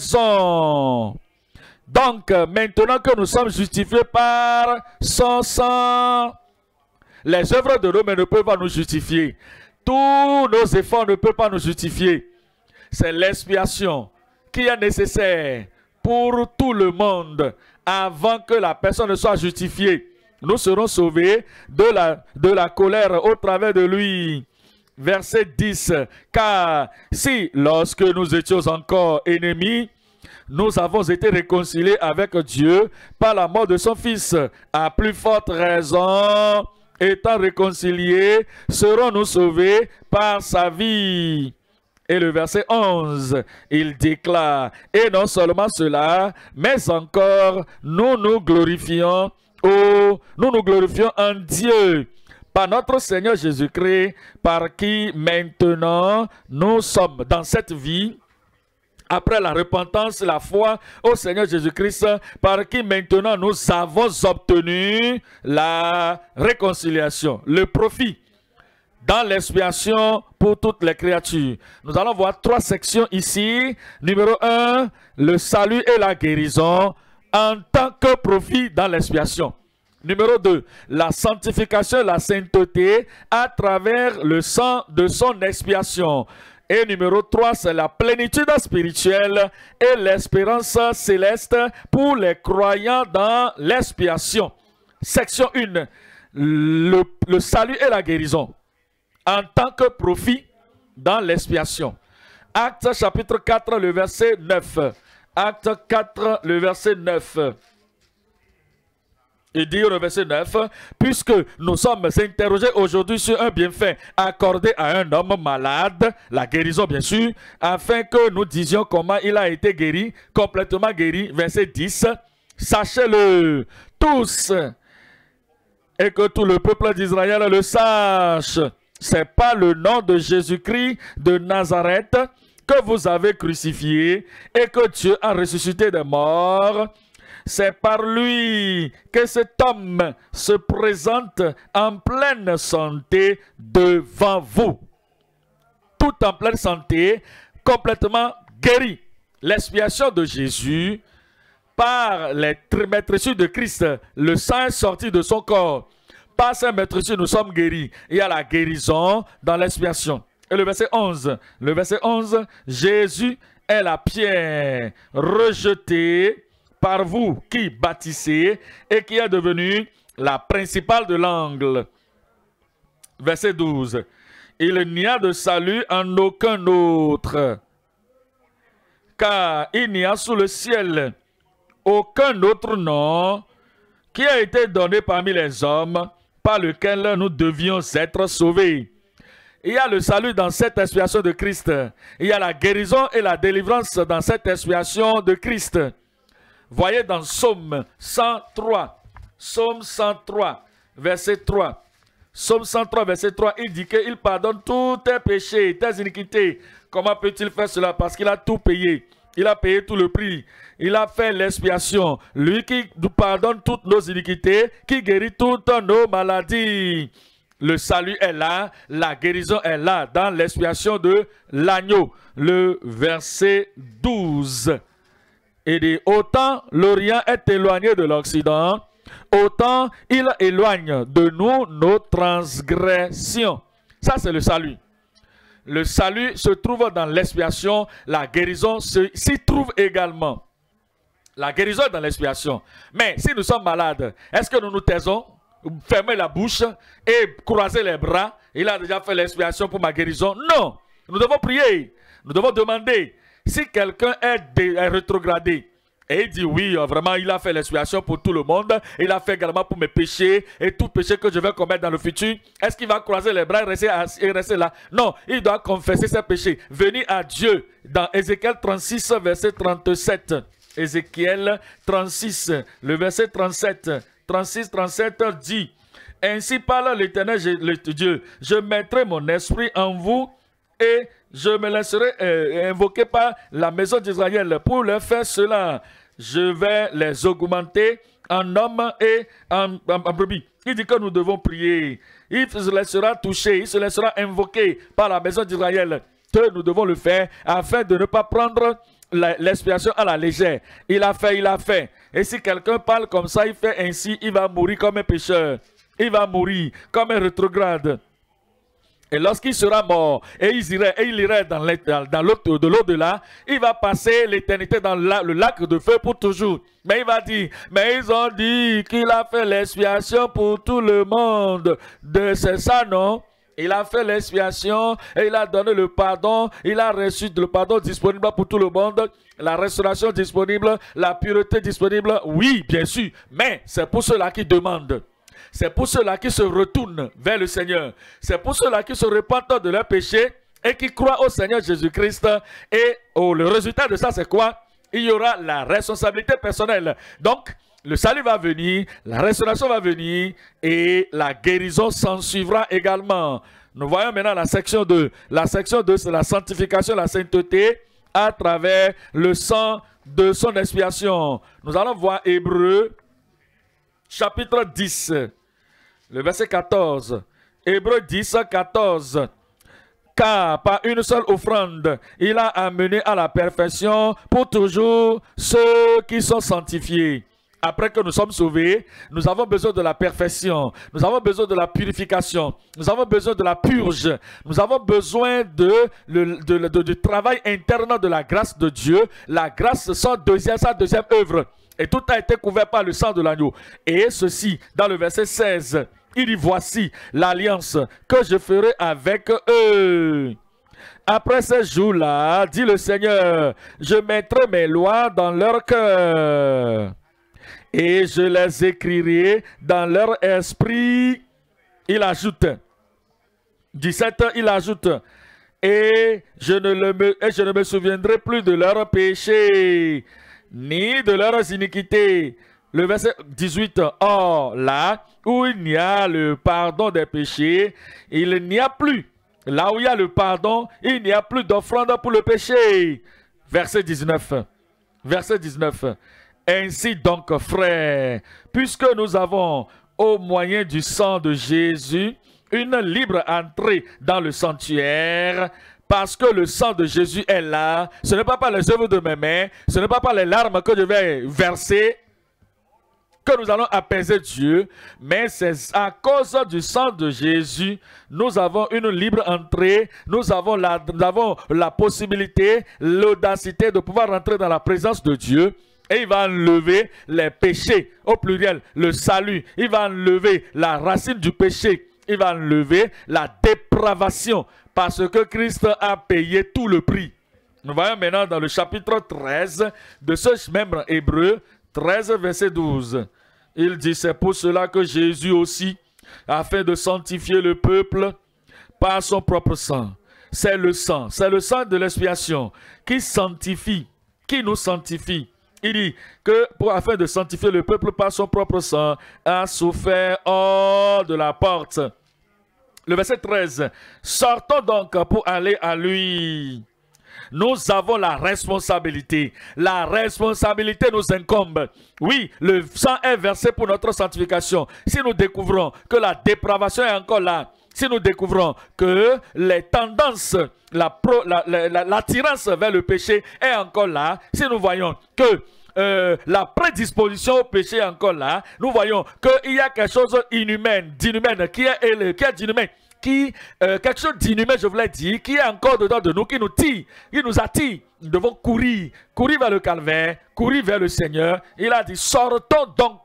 A: raison. Donc, maintenant que nous sommes justifiés par son sang, les œuvres de l'homme ne peuvent pas nous justifier. Tous nos efforts ne peuvent pas nous justifier. C'est l'expiation qui est nécessaire pour tout le monde avant que la personne ne soit justifiée. Nous serons sauvés de la, de la colère au travers de lui. Verset dix. Car si, lorsque nous étions encore ennemis, nous avons été réconciliés avec Dieu par la mort de son Fils, à plus forte raison, étant réconciliés, serons-nous sauvés par sa vie. Et le verset onze, il déclare, et non seulement cela, mais encore, nous nous glorifions, oh, nous nous glorifions en Dieu, par notre Seigneur Jésus-Christ, par qui maintenant nous sommes dans cette vie, après la repentance, la foi au Seigneur Jésus-Christ, par qui maintenant nous avons obtenu la réconciliation, le profit dans l'expiation pour toutes les créatures. Nous allons voir trois sections ici. Numéro un, le salut et la guérison en tant que profit dans l'expiation. Numéro deux, la sanctification et la sainteté à travers le sang de son expiation. Et numéro trois, c'est la plénitude spirituelle et l'espérance céleste pour les croyants dans l'expiation. Section un, le, le salut et la guérison en tant que profit dans l'expiation. Acte chapitre quatre, le verset neuf. Acte quatre, le verset neuf. Il dit au verset neuf, puisque nous sommes interrogés aujourd'hui sur un bienfait accordé à un homme malade, la guérison bien sûr, afin que nous disions comment il a été guéri, complètement guéri. Verset dix, sachez-le tous et que tout le peuple d'Israël le sache. C'est pas le nom de Jésus-Christ de Nazareth que vous avez crucifié et que Dieu a ressuscité des morts. C'est par lui que cet homme se présente en pleine santé devant vous. Tout en pleine santé, complètement guéri. L'expiation de Jésus par les maîtresses de Christ, le sang est sorti de son corps. Par ces maîtresses, nous sommes guéris. Il y a la guérison dans l'expiation. Et le verset onze, le verset onze, Jésus est la pierre rejetée par vous qui bâtissez et qui est devenue la principale de l'angle. Verset douze. Il n'y a de salut en aucun autre, car il n'y a sous le ciel aucun autre nom qui a été donné parmi les hommes par lequel nous devions être sauvés. Il y a le salut dans cette expiation de Christ. Il y a la guérison et la délivrance dans cette expiation de Christ. Voyez dans Psaume cent trois, Psaume cent trois, verset trois. Psaume cent trois, verset trois, il dit qu'il pardonne tous tes péchés, tes iniquités. Comment peut-il faire cela? Parce qu'il a tout payé. Il a payé tout le prix. Il a fait l'expiation. Lui qui nous pardonne toutes nos iniquités, qui guérit toutes nos maladies. Le salut est là, la guérison est là, dans l'expiation de l'agneau. Le verset douze. Il dit, autant l'Orient est éloigné de l'Occident, autant il éloigne de nous nos transgressions. Ça, c'est le salut. Le salut se trouve dans l'expiation, la guérison s'y trouve également. La guérison est dans l'expiation. Mais si nous sommes malades, est-ce que nous nous taisons, fermer la bouche et croiser les bras? Il a déjà fait l'expiation pour ma guérison. Non, nous devons prier, nous devons demander. Si quelqu'un est, est rétrogradé et il dit oui, vraiment il a fait l'expiation pour tout le monde, il a fait également pour mes péchés et tout péché que je vais commettre dans le futur, est-ce qu'il va croiser les bras et rester, et rester là? Non, il doit confesser ses péchés, venir à Dieu. Dans Ézéchiel trente-six, verset trente-sept, Ézéchiel trente-six, le verset trente-sept, trente-six, trente-sept dit, Ainsi parle l'Éternel Dieu, je mettrai mon esprit en vous et je me laisserai euh, invoquer par la maison d'Israël. Pour leur faire cela, je vais les augmenter en hommes et en, en, en brebis. Il dit que nous devons prier. Il se laissera toucher, il se laissera invoquer par la maison d'Israël. Que nous devons le faire afin de ne pas prendre l'expiation à la légère. Il a fait, il a fait. Et si quelqu'un parle comme ça, il fait ainsi, il va mourir comme un pécheur. Il va mourir comme un rétrograde. Et lorsqu'il sera mort, et il irait, et il irait dans l'autre de l'au-delà, il va passer l'éternité dans la, le lac de feu pour toujours. Mais il va dire, mais ils ont dit qu'il a fait l'expiation pour tout le monde. C'est ça, non? Il a fait l'expiation et il a donné le pardon. Il a reçu le pardon disponible pour tout le monde. La restauration disponible, la pureté disponible. Oui, bien sûr. Mais c'est pour ceux-là qui demandent. C'est pour ceux-là qui se retournent vers le Seigneur. C'est pour ceux-là qui se repentent de leurs péchés et qui croient au Seigneur Jésus-Christ. Et oh, le résultat de ça, c'est quoi? Il y aura la responsabilité personnelle. Donc, le salut va venir, la restauration va venir et la guérison s'en suivra également. Nous voyons maintenant la section deux. La section deux, c'est la sanctification, la sainteté à travers le sang de son expiation. Nous allons voir Hébreux chapitre dix, le verset quatorze. Hébreux dix, quatorze. Car par une seule offrande, il a amené à la perfection pour toujours ceux qui sont sanctifiés. Après que nous sommes sauvés, nous avons besoin de la perfection, nous avons besoin de la purification, nous avons besoin de la purge, nous avons besoin de, de, de, de, du travail interne de la grâce de Dieu. La grâce, sa deuxième, sa deuxième œuvre. Et tout a été couvert par le sang de l'agneau. Et ceci, dans le verset seize, il dit, voici l'alliance que je ferai avec eux. Après ces jours-là, dit le Seigneur, je mettrai mes lois dans leur cœur. Et je les écrirai dans leur esprit. Il ajoute, dix-sept, il ajoute, et je ne, le me, et je ne me souviendrai plus de leurs péchés, ni de leurs iniquités. Le verset dix-huit, or là où il y a le pardon des péchés, il n'y a plus. Là où il y a le pardon, il n'y a plus d'offrande pour le péché. Verset dix-neuf. Verset dix-neuf. Ainsi donc, frères, puisque nous avons, au moyen du sang de Jésus, une libre entrée dans le sanctuaire, parce que le sang de Jésus est là, ce n'est pas par les œuvres de mes mains, ce n'est pas par les larmes que je vais verser, que nous allons apaiser Dieu, mais c'est à cause du sang de Jésus, nous avons une libre entrée, nous avons la, nous avons la possibilité, l'audacité de pouvoir rentrer dans la présence de Dieu. Et il va enlever les péchés, au pluriel, le salut. Il va enlever la racine du péché. Il va enlever la dépravation. Parce que Christ a payé tout le prix. Nous voyons maintenant dans le chapitre treize de ce même Hébreu, treize, verset douze. Il dit, c'est pour cela que Jésus aussi, afin de sanctifier le peuple par son propre sang. C'est le sang, c'est le sang de l'expiation qui sanctifie, qui nous sanctifie. Il dit que pour afin de sanctifier le peuple par son propre sang, a souffert hors de la porte. Le verset treize. Sortons donc pour aller à lui. Nous avons la responsabilité. La responsabilité nous incombe. Oui, le sang est versé pour notre sanctification. Si nous découvrons que la dépravation est encore là, si nous découvrons que les tendances, l'attirance la, la, la, vers le péché est encore là, si nous voyons que euh, la prédisposition au péché est encore là, nous voyons qu'il y a quelque chose d'inhumain, d'inhumain, qui est, qui est d'inhumain, qui, euh, quelque chose d'inhumain, je voulais dire, qui est encore dedans de nous, qui nous tire, qui nous attire. Nous devons courir, courir vers le calvaire, courir vers le Seigneur. Il a dit, sortons donc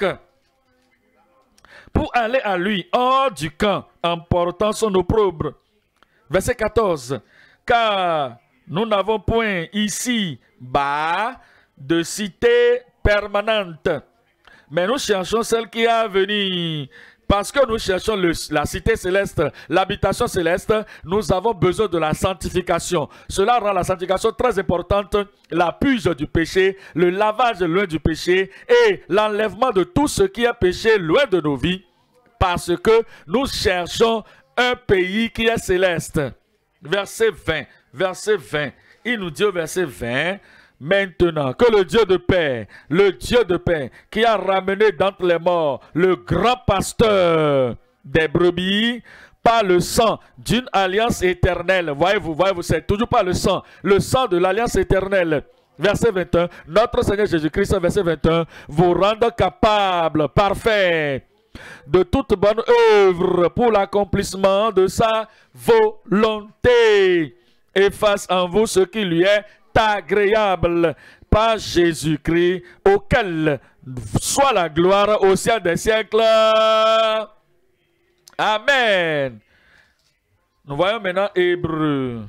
A: pour aller à lui, hors du camp, en portant son opprobre. Verset quatorze. Car nous n'avons point ici bas de cité permanente, mais nous cherchons celle qui est à venir. Parce que nous cherchons le, la cité céleste, l'habitation céleste, nous avons besoin de la sanctification. Cela rend la sanctification très importante, la purge du péché, le lavage loin du péché et l'enlèvement de tout ce qui est péché loin de nos vies. parce que nous cherchons un pays qui est céleste. Verset vingt, verset vingt, il nous dit au verset vingt, maintenant que le Dieu de paix, le Dieu de paix qui a ramené d'entre les morts le grand pasteur des brebis, par le sang d'une alliance éternelle. Voyez-vous, voyez-vous, c'est toujours pas le sang, le sang de l'alliance éternelle. Verset vingt et un, notre Seigneur Jésus-Christ, verset vingt et un, vous rendre capable, parfait, de toute bonne œuvre pour l'accomplissement de sa volonté, et fasse en vous ce qui lui est agréable, par Jésus-Christ, auquel soit la gloire au ciel des siècles. Amen. Nous voyons maintenant Hébreux.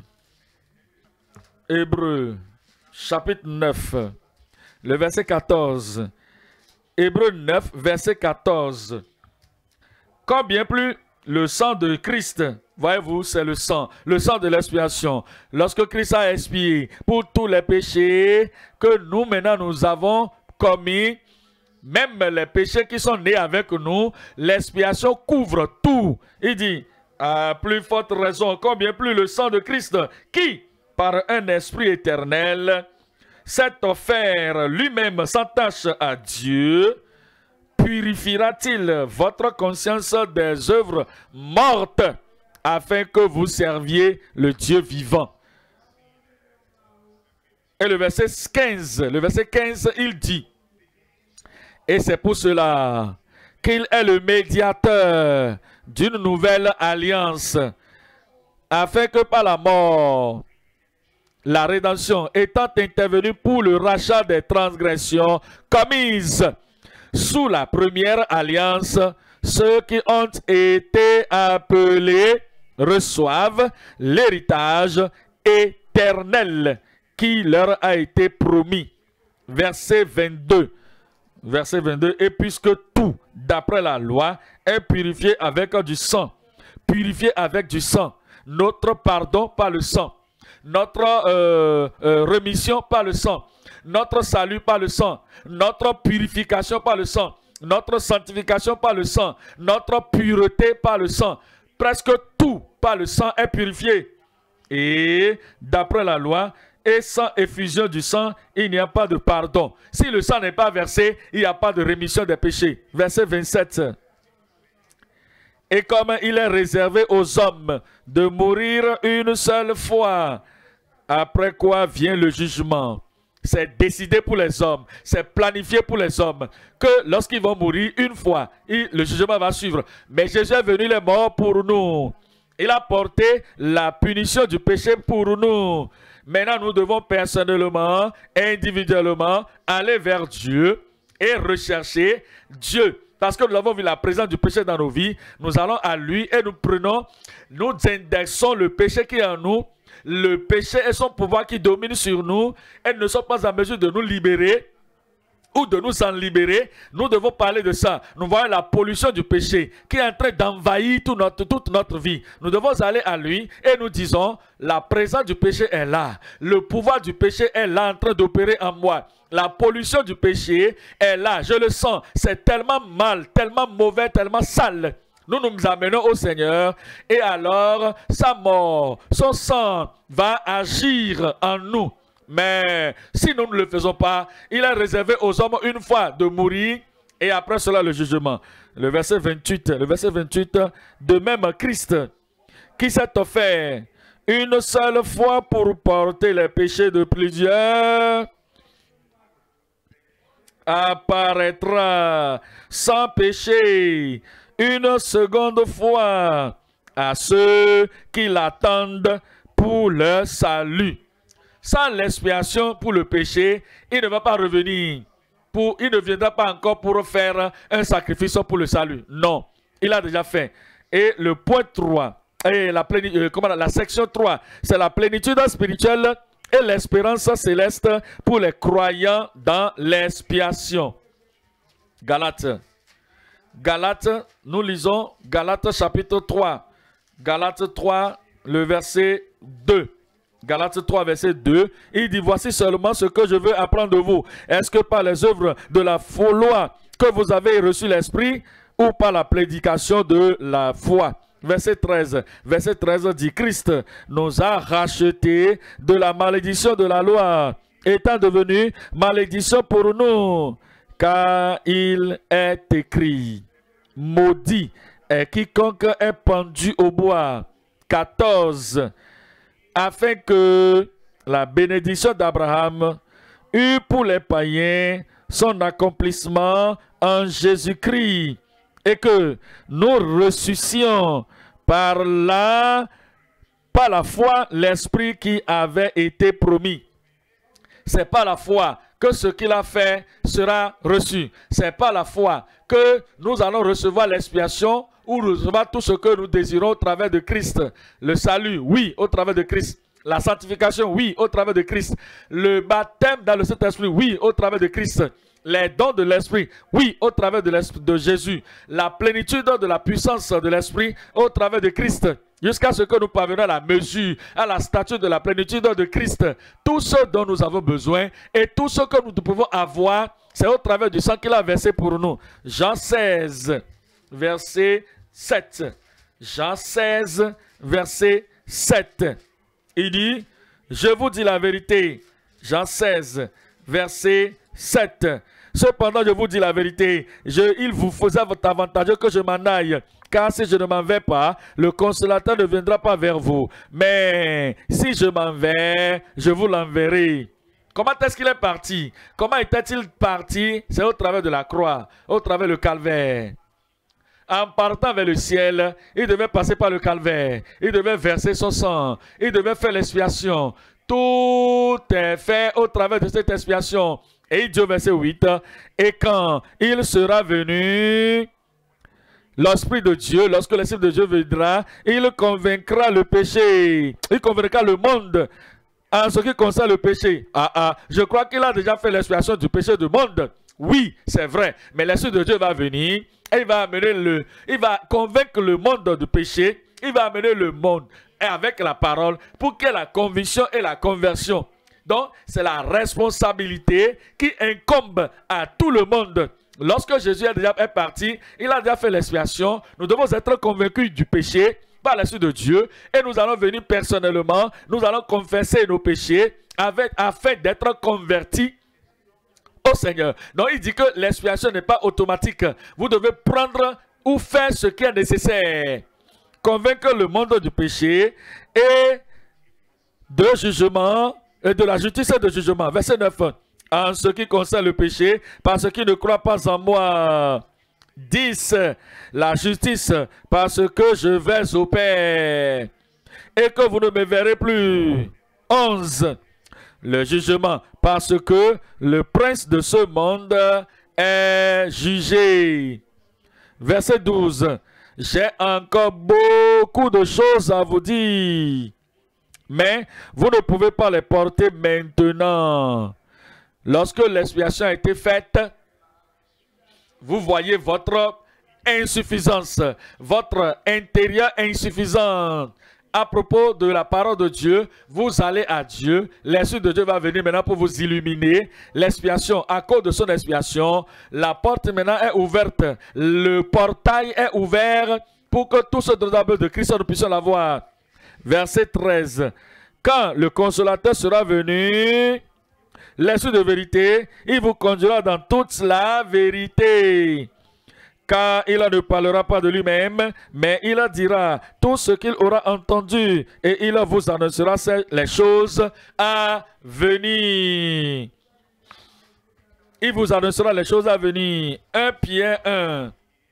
A: Hébreux, chapitre neuf, le verset quatorze. Hébreux neuf, verset quatorze. Combien plus le sang de Christ, voyez-vous, c'est le sang, le sang de l'expiation. Lorsque Christ a expié pour tous les péchés que nous maintenant nous avons commis, même les péchés qui sont nés avec nous, l'expiation couvre tout. Il dit, à plus forte raison, combien plus le sang de Christ, qui, par un esprit éternel, s'est offert lui-même sans tâche à Dieu, purifiera-t-il votre conscience des œuvres mortes, afin que vous serviez le Dieu vivant. Et le verset quinze, le verset quinze, il dit, et c'est pour cela qu'il est le médiateur d'une nouvelle alliance, afin que par la mort, la rédemption étant intervenue pour le rachat des transgressions commises sous la première alliance, ceux qui ont été appelés reçoivent l'héritage éternel qui leur a été promis. Verset vingt-deux. Verset vingt-deux. Et puisque tout, d'après la loi, est purifié avec du sang, purifié avec du sang, notre pardon par le sang, notre euh, euh, rémission par le sang, notre salut par le sang, notre purification par le sang, notre sanctification par le sang, notre pureté par le sang, presque tout par le sang est purifié. Et d'après la loi, et sans effusion du sang, il n'y a pas de pardon. Si le sang n'est pas versé, il n'y a pas de rémission des péchés. Verset vingt-sept. Et comme il est réservé aux hommes de mourir une seule fois, après quoi vient le jugement. C'est décidé pour les hommes, c'est planifié pour les hommes, que lorsqu'ils vont mourir une fois, il, le jugement va suivre. Mais Jésus est venu, il est mort pour nous. Il a porté la punition du péché pour nous. Maintenant, nous devons personnellement, individuellement, aller vers Dieu et rechercher Dieu. Parce que nous avons vu la présence du péché dans nos vies, nous allons à lui et nous prenons, nous indexons le péché qui est en nous, le péché et son pouvoir qui domine sur nous, et ne sont pas en mesure de nous libérer ou de nous en libérer. Nous devons parler de ça. Nous voyons la pollution du péché qui est en train d'envahir tout notre, toute notre vie. Nous devons aller à lui et nous disons, la présence du péché est là. Le pouvoir du péché est là en train d'opérer en moi. La pollution du péché est là. Je le sens. C'est tellement mal, tellement mauvais, tellement sale. Nous nous amenons au Seigneur et alors sa mort, son sang va agir en nous. Mais si nous ne le faisons pas, il est réservé aux hommes une fois de mourir et après cela le jugement. Le verset vingt-huit, le verset vingt-huit, de même Christ qui s'est offert une seule fois pour porter les péchés de plusieurs, apparaîtra sans péché une seconde fois à ceux qui l'attendent pour leur salut. Sans l'expiation pour le péché, il ne va pas revenir. Pour, il ne viendra pas encore pour faire un sacrifice pour le salut. Non, il a déjà fait. Et le point trois, et la, euh, comment, la section trois, c'est la plénitude spirituelle et l'espérance céleste pour les croyants dans l'expiation. Galates. Galates, nous lisons Galates chapitre trois. Galates trois, le verset deux. Galates trois, verset deux, il dit, voici seulement ce que je veux apprendre de vous. Est-ce que par les œuvres de la loi que vous avez reçu l'Esprit, ou par la prédication de la foi. Verset treize. Verset treize dit, Christ nous a rachetés de la malédiction de la loi, étant devenu malédiction pour nous, car il est écrit, maudit est quiconque est pendu au bois. quatorze. Afin que la bénédiction d'Abraham eût pour les païens son accomplissement en Jésus-Christ, et que nous ressuscions par la, par la foi l'Esprit qui avait été promis. C'est pas la foi que ce qu'il a fait sera reçu. C'est pas la foi que nous allons recevoir l'expiation ou recevoir tout ce que nous désirons au travers de Christ. Le salut, oui, au travers de Christ. La sanctification, oui, au travers de Christ. Le baptême dans le Saint-Esprit, oui, au travers de Christ. Les dons de l'Esprit, oui, au travers de, de Jésus. La plénitude de la puissance de l'Esprit au travers de Christ. Jusqu'à ce que nous parvenions à la mesure, à la statue de la plénitude de Christ. Tout ce dont nous avons besoin et tout ce que nous pouvons avoir, c'est au travers du sang qu'il a versé pour nous. Jean seize, verset sept. Jean seize, verset sept. Il dit, je vous dis la vérité. Jean seize, verset sept. Cependant, je vous dis la vérité, je, il vous faisait votre avantage que je m'en aille. Car si je ne m'en vais pas, le consolateur ne viendra pas vers vous. Mais si je m'en vais, je vous l'enverrai. Comment est-ce qu'il est parti? Comment était-il parti? C'est au travers de la croix, au travers du calvaire. En partant vers le ciel, il devait passer par le calvaire. Il devait verser son sang. Il devait faire l'expiation. Tout est fait au travers de cette expiation. Et il dit au verset huit, et quand il sera venu, l'Esprit de Dieu, lorsque l'Esprit de Dieu viendra, il convaincra le péché. Il convaincra le monde en ce qui concerne le péché. Ah ah, je crois qu'il a déjà fait l'expiation du péché du monde. Oui, c'est vrai. Mais l'Esprit de Dieu va venir et il va amener le, il va convaincre le monde du péché. Il va amener le monde et avec la parole pour qu'il y ait la conviction et la conversion. Donc, c'est la responsabilité qui incombe à tout le monde. Lorsque Jésus est déjà est parti, il a déjà fait l'expiation. Nous devons être convaincus du péché par l'Esprit de Dieu. Et nous allons venir personnellement, nous allons confesser nos péchés avec, afin d'être convertis au Seigneur. Donc, il dit que l'expiation n'est pas automatique. Vous devez prendre ou faire ce qui est nécessaire. Convaincre le monde du péché et de jugement, et de la justice et de jugement. Verset neuf. En ce qui concerne le péché, parce qu'il ne croit pas en moi. dix. La justice, parce que je vais au Père, et que vous ne me verrez plus. onze. Le jugement, parce que le prince de ce monde est jugé. Verset douze. J'ai encore beaucoup de choses à vous dire, mais vous ne pouvez pas les porter maintenant. Lorsque l'expiation a été faite, vous voyez votre insuffisance, votre intérieur insuffisant. À propos de la parole de Dieu, vous allez à Dieu. L'Esprit de Dieu va venir maintenant pour vous illuminer. L'expiation, à cause de son expiation, la porte maintenant est ouverte. Le portail est ouvert pour que tous ceux dont nous avons besoin de Christ, nous puissions l'avoir. Verset treize. Quand le consolateur sera venu, l'Esprit de vérité, il vous conduira dans toute la vérité. Car il ne parlera pas de lui-même, mais il dira tout ce qu'il aura entendu, et il vous annoncera les choses à venir. Il vous annoncera les choses à venir. un Pierre un.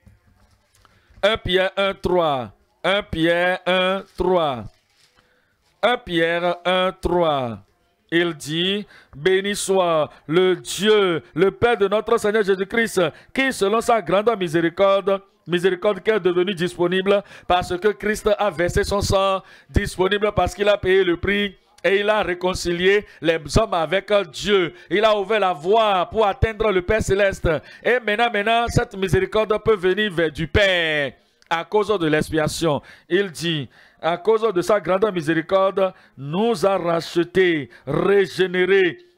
A: un Pierre un, trois. un Pierre un, trois. un Pierre un, trois. Il dit, béni soit le Dieu, le Père de notre Seigneur Jésus-Christ, qui selon sa grande miséricorde, miséricorde qui est devenue disponible parce que Christ a versé son sang, disponible parce qu'il a payé le prix et il a réconcilié les hommes avec Dieu. Il a ouvert la voie pour atteindre le Père Céleste. Et maintenant, maintenant, cette miséricorde peut venir vers du Père à cause de l'expiation. Il dit, à cause de sa grande miséricorde, nous a rachetés, régénérés,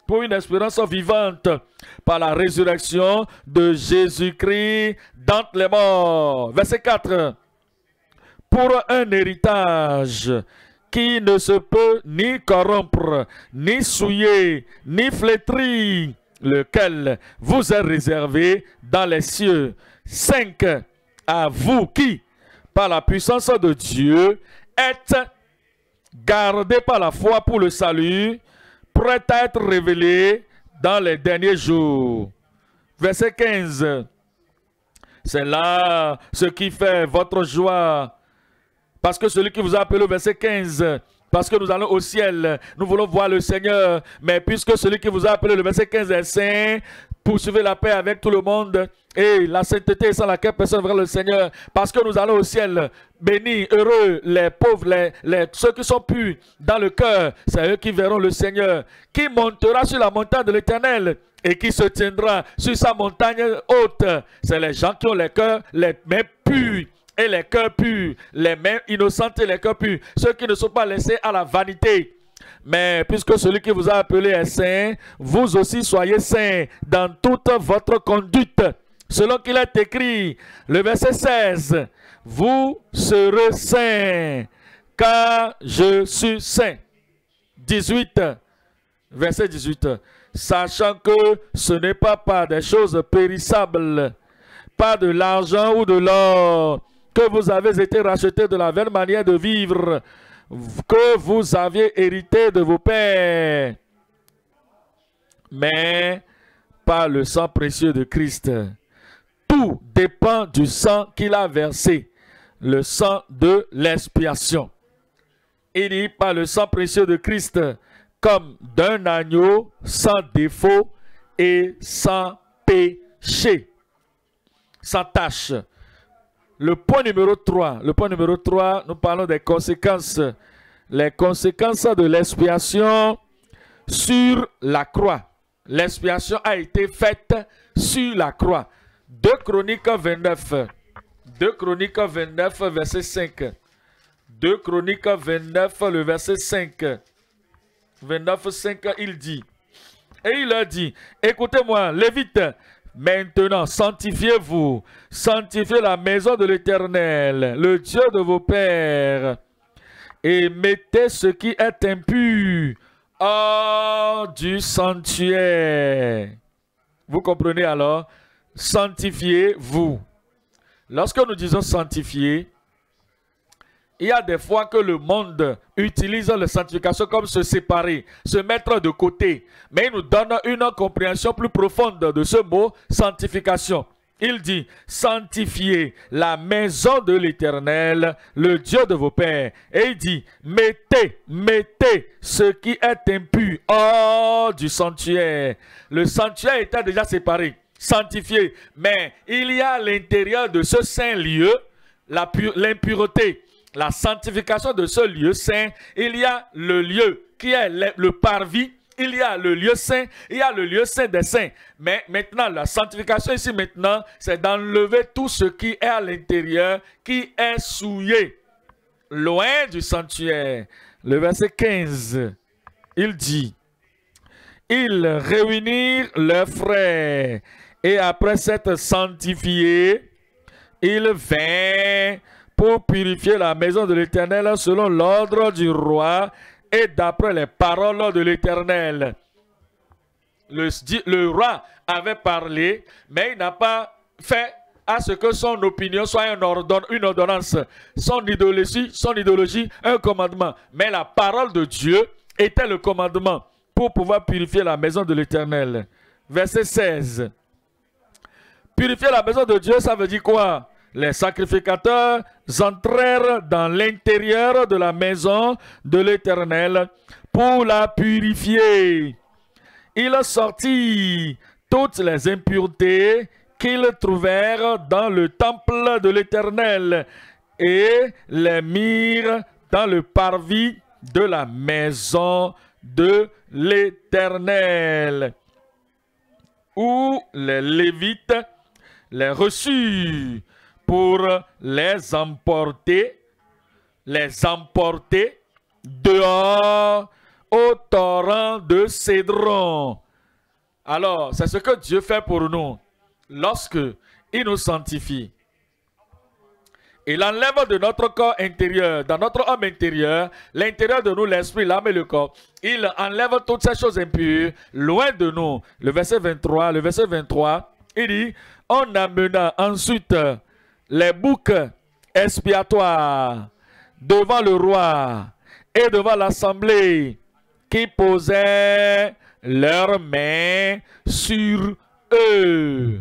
A: pour une espérance vivante par la résurrection de Jésus-Christ d'entre les morts. Verset quatre. Pour un héritage qui ne se peut ni corrompre, ni souiller, ni flétrir, lequel vous est réservé dans les cieux. cinq. À vous qui, par la puissance de Dieu, êtes gardés par la foi pour le salut, prêts à être révélés dans les derniers jours. Verset quinze. C'est là ce qui fait votre joie. Parce que celui qui vous a appelé, verset quinze, parce que nous allons au ciel, nous voulons voir le Seigneur. Mais puisque celui qui vous a appelé, le verset quinze, est saint, poursuivez la paix avec tout le monde et la sainteté sans laquelle personne ne verra le Seigneur. Parce que nous allons au ciel. Bénis, heureux, les pauvres, les, les, ceux qui sont purs dans le cœur, c'est eux qui verront le Seigneur. Qui montera sur la montagne de l'Éternel et qui se tiendra sur sa montagne haute. C'est les gens qui ont les cœurs, les mains purs et les cœurs purs, les mains innocentes et les cœurs purs, ceux qui ne sont pas laissés à la vanité. Mais puisque celui qui vous a appelé est saint, vous aussi soyez saints dans toute votre conduite. Selon qu'il est écrit, le verset seize, vous serez saints, car je suis saint. dix-huit, verset dix-huit, sachant que ce n'est pas par des choses périssables, pas de l'argent ou de l'or, que vous avez été rachetés de la vaine manière de vivre, que vous aviez hérité de vos pères, mais par le sang précieux de Christ. Tout dépend du sang qu'il a versé, le sang de l'expiation. Il dit par le sang précieux de Christ, comme d'un agneau sans défaut et sans péché, sans tache. Le point numéro trois, le point numéro trois, nous parlons des conséquences. Les conséquences de l'expiation sur la croix. L'expiation a été faite sur la croix. deux Chroniques vingt-neuf. deux Chroniques vingt-neuf, verset cinq. deux Chroniques vingt-neuf, le verset cinq. vingt-neuf, cinq, il dit. Et il a dit, écoutez-moi, Lévite, maintenant, sanctifiez-vous, sanctifiez la maison de l'Éternel, le Dieu de vos pères, et mettez ce qui est impur hors du sanctuaire. Vous comprenez alors? Sanctifiez-vous. Lorsque nous disons sanctifier, il y a des fois que le monde utilise la sanctification comme se séparer, se mettre de côté. Mais il nous donne une compréhension plus profonde de ce mot sanctification. Il dit, sanctifiez la maison de l'Éternel, le Dieu de vos pères. Et il dit, mettez, mettez ce qui est impur hors du sanctuaire. Le sanctuaire était déjà séparé, sanctifié. Mais il y a à l'intérieur de ce saint lieu l'impureté. La sanctification de ce lieu saint, il y a le lieu qui est le, le parvis, il y a le lieu saint, il y a le lieu saint des saints. Mais maintenant, la sanctification ici maintenant, c'est d'enlever tout ce qui est à l'intérieur, qui est souillé, loin du sanctuaire. Le verset quinze, il dit, ils réunirent leurs frères, et après s'être sanctifiés, ils vinrent pour purifier la maison de l'Éternel selon l'ordre du roi et d'après les paroles de l'Éternel. Le, le roi avait parlé, mais il n'a pas fait à ce que son opinion soit une, ordon, une ordonnance, son idéologie, son idéologie, un commandement. Mais la parole de Dieu était le commandement pour pouvoir purifier la maison de l'Éternel. Verset seize. Purifier la maison de Dieu, ça veut dire quoi? Les sacrificateurs entrèrent dans l'intérieur de la maison de l'Éternel pour la purifier. Ils sortirent toutes les impuretés qu'ils trouvèrent dans le temple de l'Éternel et les mirent dans le parvis de la maison de l'Éternel, où les Lévites les reçurent pour les emporter, les emporter dehors au torrent de Cédron. Alors, c'est ce que Dieu fait pour nous lorsque il nous sanctifie. Il enlève de notre corps intérieur, dans notre homme intérieur, l'intérieur de nous, l'esprit, l'âme et le corps. Il enlève toutes ces choses impures loin de nous. Le verset vingt-trois, le verset vingt-trois, il dit, on amena ensuite les boucs expiatoires devant le roi et devant l'assemblée qui posaient leurs mains sur eux.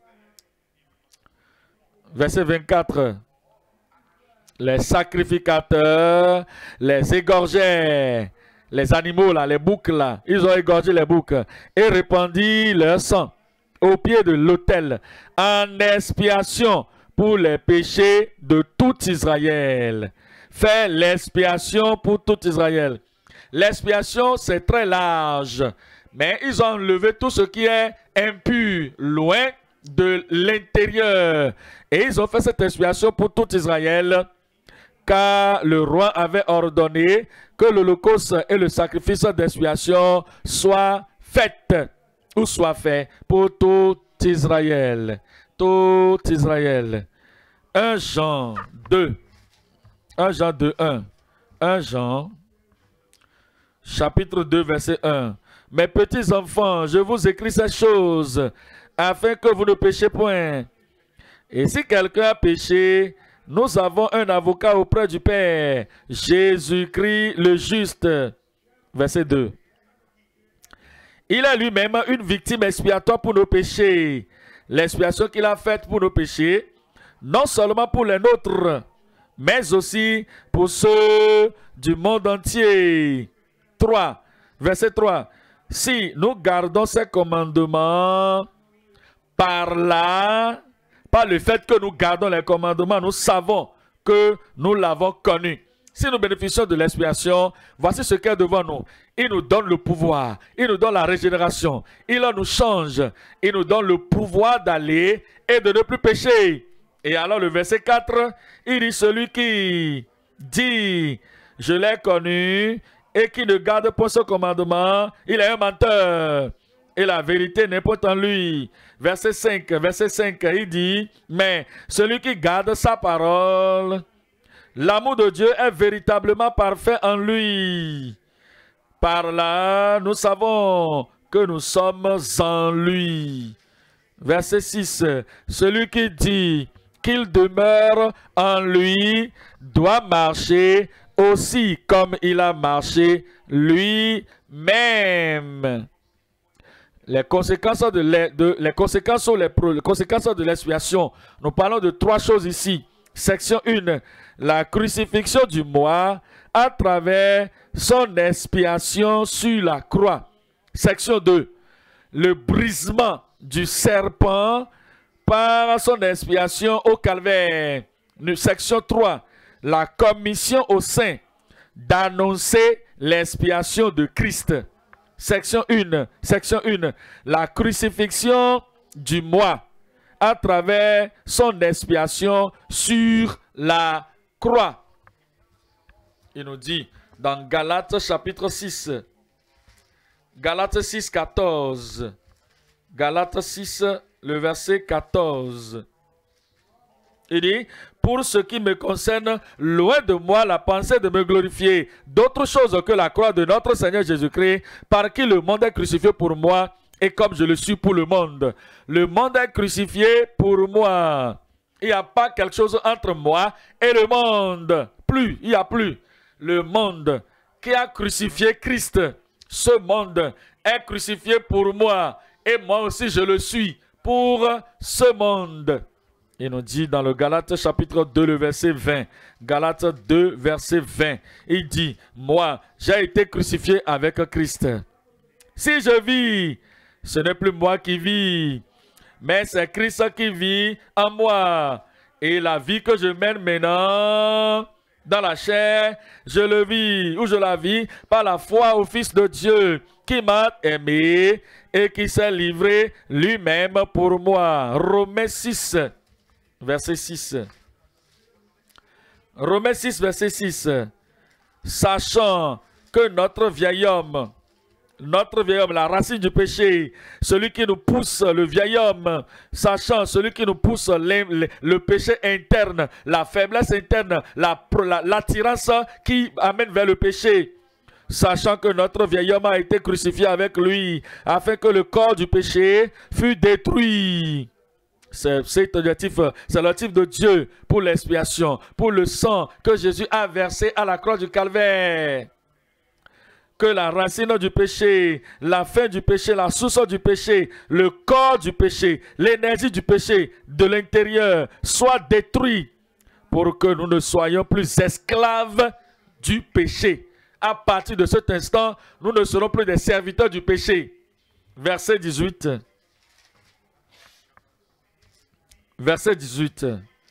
A: Verset vingt-quatre. Les sacrificateurs les égorgeaient. Les animaux là, les boucs là, ils ont égorgé les boucs et répandu leur sang au pied de l'autel en expiation pour les péchés de tout Israël. Fait l'expiation pour tout Israël. L'expiation, c'est très large, mais ils ont enlevé tout ce qui est impur, loin de l'intérieur. Et ils ont fait cette expiation pour tout Israël, car le roi avait ordonné que l'holocauste et le sacrifice d'expiation soient faits, ou soient faits pour tout Israël. Tout Israël. un Jean deux. un Jean deux, un. un Jean, chapitre deux, verset un. Mes petits enfants, je vous écris ces choses, afin que vous ne péchiez point. Et si quelqu'un a péché, nous avons un avocat auprès du Père, Jésus-Christ le juste. Verset deux. Il est lui-même une victime expiatoire pour nos péchés. L'expiation qu'il a faite pour nos péchés, non seulement pour les nôtres, mais aussi pour ceux du monde entier. trois. Verset trois. Si nous gardons ces commandements, par là, par le fait que nous gardons les commandements, nous savons que nous l'avons connu. Si nous bénéficions de l'expiation, voici ce qu'il y a devant nous. Il nous donne le pouvoir, il nous donne la régénération, il nous change, il nous donne le pouvoir d'aller et de ne plus pécher. Et alors le verset quatre, il dit, celui qui dit, je l'ai connu, et qui ne garde pas ce commandement, il est un menteur. Et la vérité n'est pas en lui. Verset cinq, verset cinq, il dit, mais celui qui garde sa parole, l'amour de Dieu est véritablement parfait en lui. Par là, nous savons que nous sommes en lui. Verset six, celui qui dit qu'il demeure en lui doit marcher aussi comme il a marché lui-même. Les conséquences de, les, de, les conséquences ou les, les conséquences de l'expiation. Nous parlons de trois choses ici. Section un. La crucifixion du moi à travers son expiation sur la croix. Section deux. Le brisement du serpent par son expiation au calvaire. Section trois. La commission aux saints d'annoncer l'expiation de Christ. Section un. Section un. La crucifixion du moi à travers son expiation sur la croix. Il nous dit dans Galates chapitre six. Galates six, quatorze. Galates six, le verset quatorze. Il dit, pour ce qui me concerne, loin de moi la pensée de me glorifier d'autre chose que la croix de notre Seigneur Jésus-Christ, par qui le monde est crucifié pour moi, et comme je le suis pour le monde. Le monde est crucifié pour moi. Il n'y a pas quelque chose entre moi et le monde. Plus, il n'y a plus. Le monde qui a crucifié Christ, ce monde est crucifié pour moi. Et moi aussi je le suis pour ce monde. Il nous dit dans le Galates chapitre deux, le verset vingt. Galates deux, verset vingt. Il dit, moi, j'ai été crucifié avec Christ. Si je vis, ce n'est plus moi qui vis, mais c'est Christ qui vit en moi. Et la vie que je mène maintenant dans la chair, je le vis, ou je la vis par la foi au Fils de Dieu qui m'a aimé et qui s'est livré lui-même pour moi. Romains six. Verset six. Romains six, verset six. Sachant que notre vieil homme, notre vieil homme, la racine du péché, celui qui nous pousse, le vieil homme, sachant celui qui nous pousse les, les, le péché interne, la faiblesse interne, l'attirance la, la, qui amène vers le péché, sachant que notre vieil homme a été crucifié avec lui, afin que le corps du péché fût détruit. C'est l'objectif de Dieu pour l'expiation, pour le sang que Jésus a versé à la croix du calvaire. Que la racine du péché, la fin du péché, la source du péché, le corps du péché, l'énergie du péché de l'intérieur soit détruit pour que nous ne soyons plus esclaves du péché. À partir de cet instant, nous ne serons plus des serviteurs du péché. Verset dix-huit. Verset dix-huit.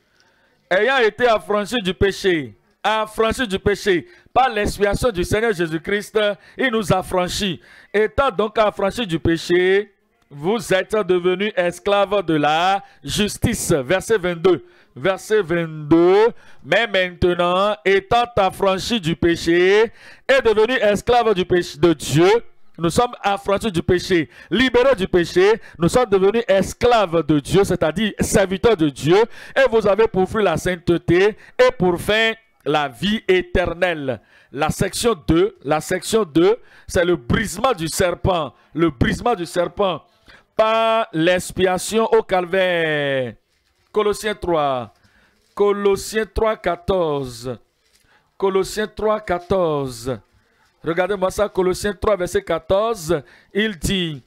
A: Ayant été affranchis du péché, affranchis du péché, par l'expiation du Seigneur Jésus-Christ, il nous a franchis. Étant donc affranchis du péché, vous êtes devenus esclaves de la justice. Verset vingt-deux. Verset vingt-deux. Mais maintenant, étant affranchis du péché et devenus esclaves du péché de Dieu, nous sommes affranchis du péché, libérés du péché, nous sommes devenus esclaves de Dieu, c'est-à-dire serviteurs de Dieu, et vous avez pour fruit la sainteté et pour fin la vie éternelle. La section deux, la section deux, c'est le brisement du serpent, le brisement du serpent par l'expiation au calvaire. Colossiens trois, Colossiens trois, quatorze, Colossiens trois, quatorze. Regardez-moi ça, Colossiens trois, verset quatorze, il dit,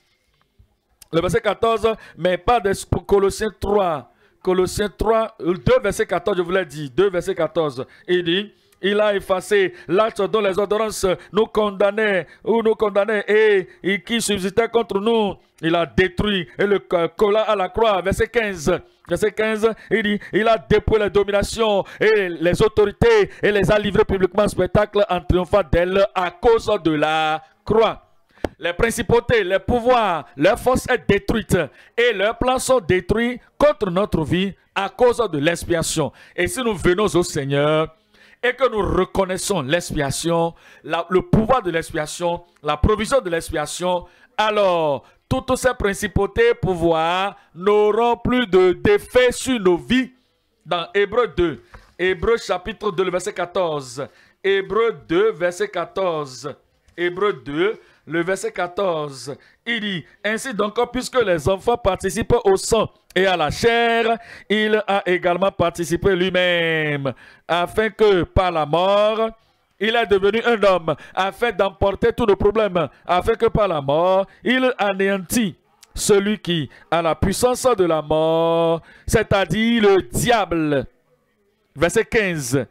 A: le verset quatorze, mais pas de Colossiens trois, Colossiens trois, deux, verset quatorze, je vous l'ai dit, deux, verset quatorze, il dit, il a effacé l'acte dont les ordonnances nous condamnaient, ou nous condamnaient, et, et qui subsistait contre nous, il a détruit, et le colla à la croix, verset quinze, verset quinze, il dit, il a dépouillé les dominations et les autorités, et les a livrés publiquement en spectacle en triomphant d'elles à cause de la croix. Les principautés, les pouvoirs, leur force est détruite et leurs plans sont détruits contre notre vie à cause de l'expiation. Et si nous venons au Seigneur et que nous reconnaissons l'expiation, le pouvoir de l'expiation, la provision de l'expiation, alors toutes ces principautés, pouvoirs n'auront plus d'effet sur nos vies. Dans Hébreux deux, Hébreux chapitre deux, le verset quatorze. Hébreux deux, verset quatorze. Hébreux deux, le verset quatorze, il dit, ainsi donc, puisque les enfants participent au sang et à la chair, il a également participé lui-même, afin que par la mort, il est devenu un homme, afin d'emporter tous nos problèmes, afin que par la mort, il anéantit celui qui a la puissance de la mort, c'est-à-dire le diable. Verset quinze,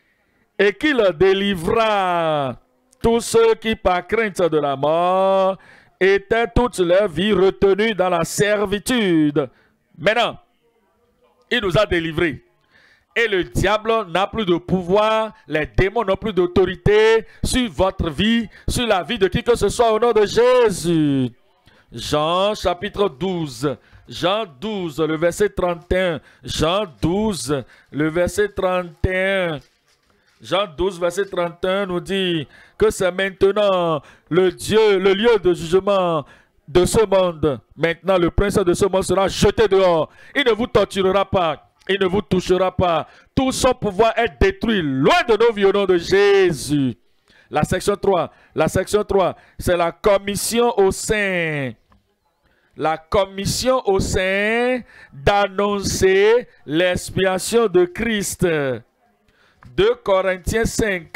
A: et qu'il délivra tous ceux qui, par crainte de la mort, étaient toute leur vie retenus dans la servitude. Maintenant, il nous a délivrés. Et le diable n'a plus de pouvoir, les démons n'ont plus d'autorité sur votre vie, sur la vie de qui que ce soit au nom de Jésus. Jean chapitre douze. Jean douze, le verset trente et un. Jean douze, le verset trente et un. Jean douze, verset trente et un nous dit que c'est maintenant le Dieu, le lieu de jugement de ce monde. Maintenant, le prince de ce monde sera jeté dehors. Il ne vous torturera pas. Il ne vous touchera pas. Tout son pouvoir est détruit. Loin de nos vies au nom de Jésus. La section trois. La section trois, c'est la commission au sein. La commission au sein d'annoncer l'expiation de Christ. deux Corinthiens cinq.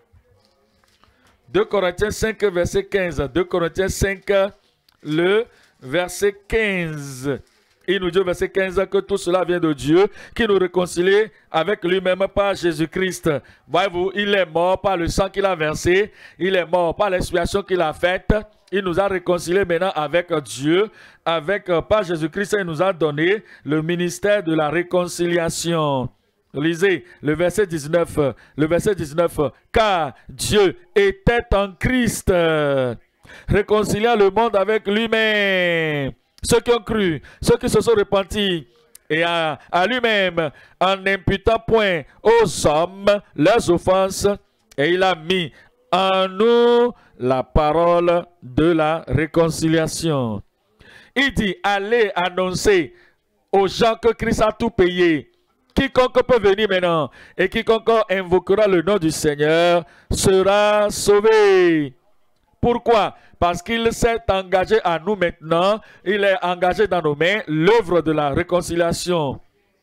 A: deux Corinthiens cinq, verset quinze. deux Corinthiens cinq, le verset quinze. Il nous dit au verset quinze que tout cela vient de Dieu, qui nous réconcilie avec lui-même par Jésus-Christ. Voyez-vous, il est mort par le sang qu'il a versé, il est mort par l'expiation qu'il a faite. Il nous a réconciliés maintenant avec Dieu, avec par Jésus-Christ, il nous a donné le ministère de la réconciliation. Lisez le verset dix-neuf, le verset dix-neuf, car Dieu était en Christ, réconciliant le monde avec lui-même. Ceux qui ont cru, ceux qui se sont repentis, et à, à lui-même, en n'imputant point aux hommes leurs offenses, et il a mis en nous la parole de la réconciliation. Il dit, allez annoncer aux gens que Christ a tout payé. Quiconque peut venir maintenant et quiconque invoquera le nom du Seigneur sera sauvé. Pourquoi? Parce qu'il s'est engagé à nous maintenant, il est engagé dans nos mains l'œuvre de la réconciliation.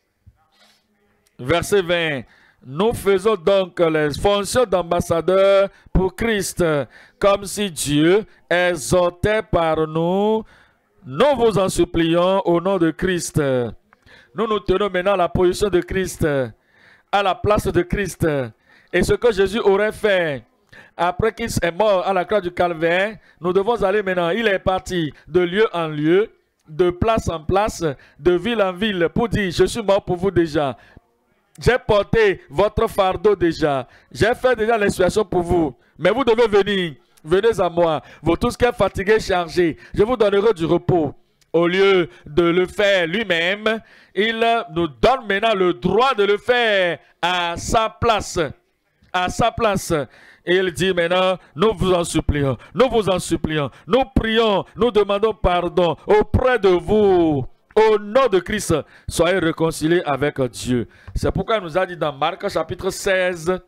A: Verset vingt. Nous faisons donc les fonctions d'ambassadeurs pour Christ, comme si Dieu exhortait par nous. Nous vous en supplions au nom de Christ. Nous nous tenons maintenant à la position de Christ, à la place de Christ. Et ce que Jésus aurait fait après qu'il est mort à la croix du Calvaire, nous devons aller maintenant. Il est parti de lieu en lieu, de place en place, de ville en ville pour dire, je suis mort pour vous déjà. J'ai porté votre fardeau déjà. J'ai fait déjà l'expiation pour vous. Mais vous devez venir. Venez à moi. Vous tous qui êtes fatigués, chargés, je vous donnerai du repos. Au lieu de le faire lui-même, il nous donne maintenant le droit de le faire à sa place. À sa place. Et il dit maintenant, nous vous en supplions, nous vous en supplions, nous prions, nous demandons pardon auprès de vous. Au nom de Christ, soyez réconciliés avec Dieu. C'est pourquoi il nous a dit dans Marc chapitre seize,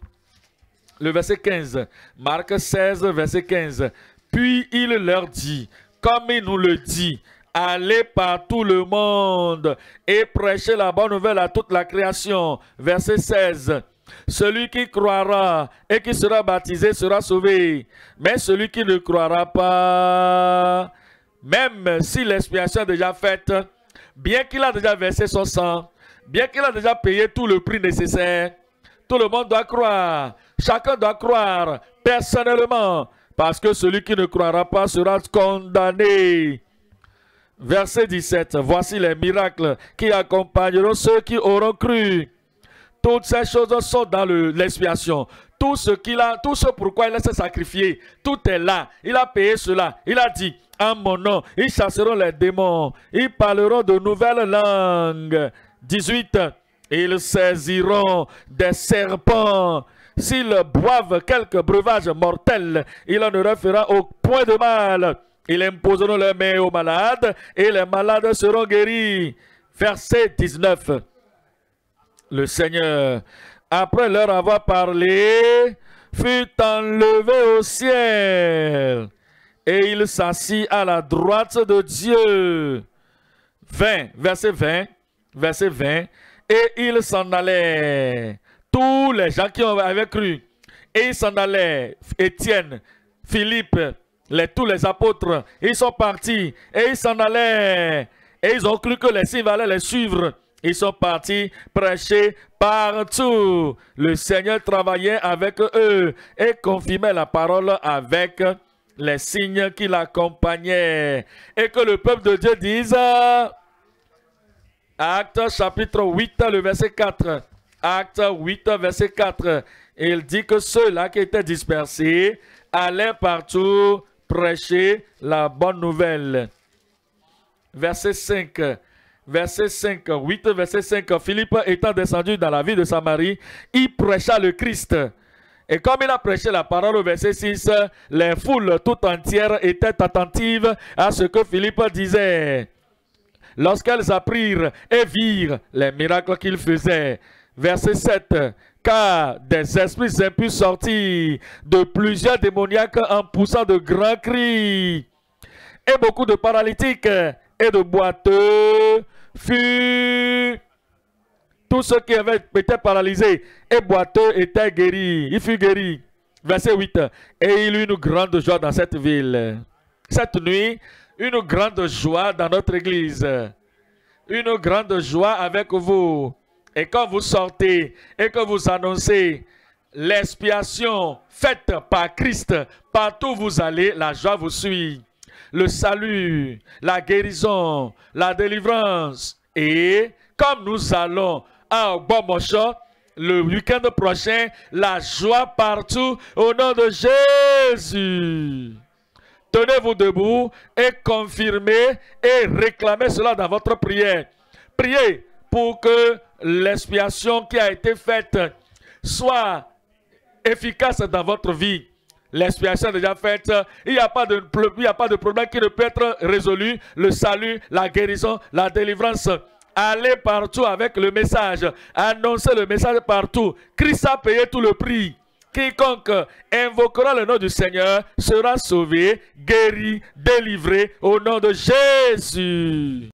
A: le verset quinze. Marc seize, verset quinze. Puis il leur dit, comme il nous le dit, allez par tout le monde et prêchez la bonne nouvelle à toute la création. Verset seize. Celui qui croira et qui sera baptisé sera sauvé. Mais celui qui ne croira pas, même si l'expiation est déjà faite, bien qu'il a déjà versé son sang, bien qu'il a déjà payé tout le prix nécessaire, tout le monde doit croire. Chacun doit croire personnellement, parce que celui qui ne croira pas sera condamné. Verset dix-sept. Voici les miracles qui accompagneront ceux qui auront cru. Toutes ces choses sont dans l'expiation. Tout ce qu'il a, tout ce pourquoi il s'est sacrifié, tout est là. Il a payé cela. Il a dit, en mon nom, ils chasseront les démons. Ils parleront de nouvelles langues. dix-huit. Ils saisiront des serpents. S'ils boivent quelques breuvages mortels, il en ne leur fera au point de mal. Ils imposeront leurs mains aux malades et les malades seront guéris. Verset dix-neuf. Le Seigneur, après leur avoir parlé, fut enlevé au ciel et il s'assit à la droite de Dieu. vingt, verset vingt, verset vingt. Et il s'en allait. Tous les gens qui avaient cru, et ils s'en allaient. Étienne, Philippe, les, tous les apôtres, ils sont partis et ils s'en allaient. Et ils ont cru que les signes allaient les suivre. Ils sont partis prêcher partout. Le Seigneur travaillait avec eux et confirmait la parole avec les signes qui l'accompagnaient. Et que le peuple de Dieu dise, Actes chapitre huit, le verset quatre. Actes huit, verset quatre. Il dit que ceux-là qui étaient dispersés allaient partout prêcher la bonne nouvelle. Verset cinq. Verset cinq, huit, verset cinq. Philippe étant descendu dans la ville de Samarie, il prêcha le Christ. Et comme il a prêché la parole au verset six, les foules tout entières étaient attentives à ce que Philippe disait. Lorsqu'elles apprirent et virent les miracles qu'il faisait. Verset sept. Car des esprits impurs sortirent de plusieurs démoniaques en poussant de grands cris. Et beaucoup de paralytiques et de boiteux furent. Tous ceux qui avaient été paralysés et boiteux étaient guéris. Il fut guéri. Verset huit. Et il eut une grande joie dans cette ville. Cette nuit, une grande joie dans notre église. Une grande joie avec vous. Et quand vous sortez et que vous annoncez l'expiation faite par Christ, partout où vous allez, la joie vous suit. Le salut, la guérison, la délivrance. Et comme nous allons à Ogbomoso le week-end prochain, la joie partout au nom de Jésus. Tenez-vous debout et confirmez et réclamez cela dans votre prière. Priez pour que l'expiation qui a été faite soit efficace dans votre vie. L'expiation est déjà faite. Il n'y a pas de, il n'y a pas de problème qui ne peut être résolu. Le salut, la guérison, la délivrance. Allez partout avec le message. Annoncez le message partout. Christ a payé tout le prix. Quiconque invoquera le nom du Seigneur sera sauvé, guéri, délivré au nom de Jésus.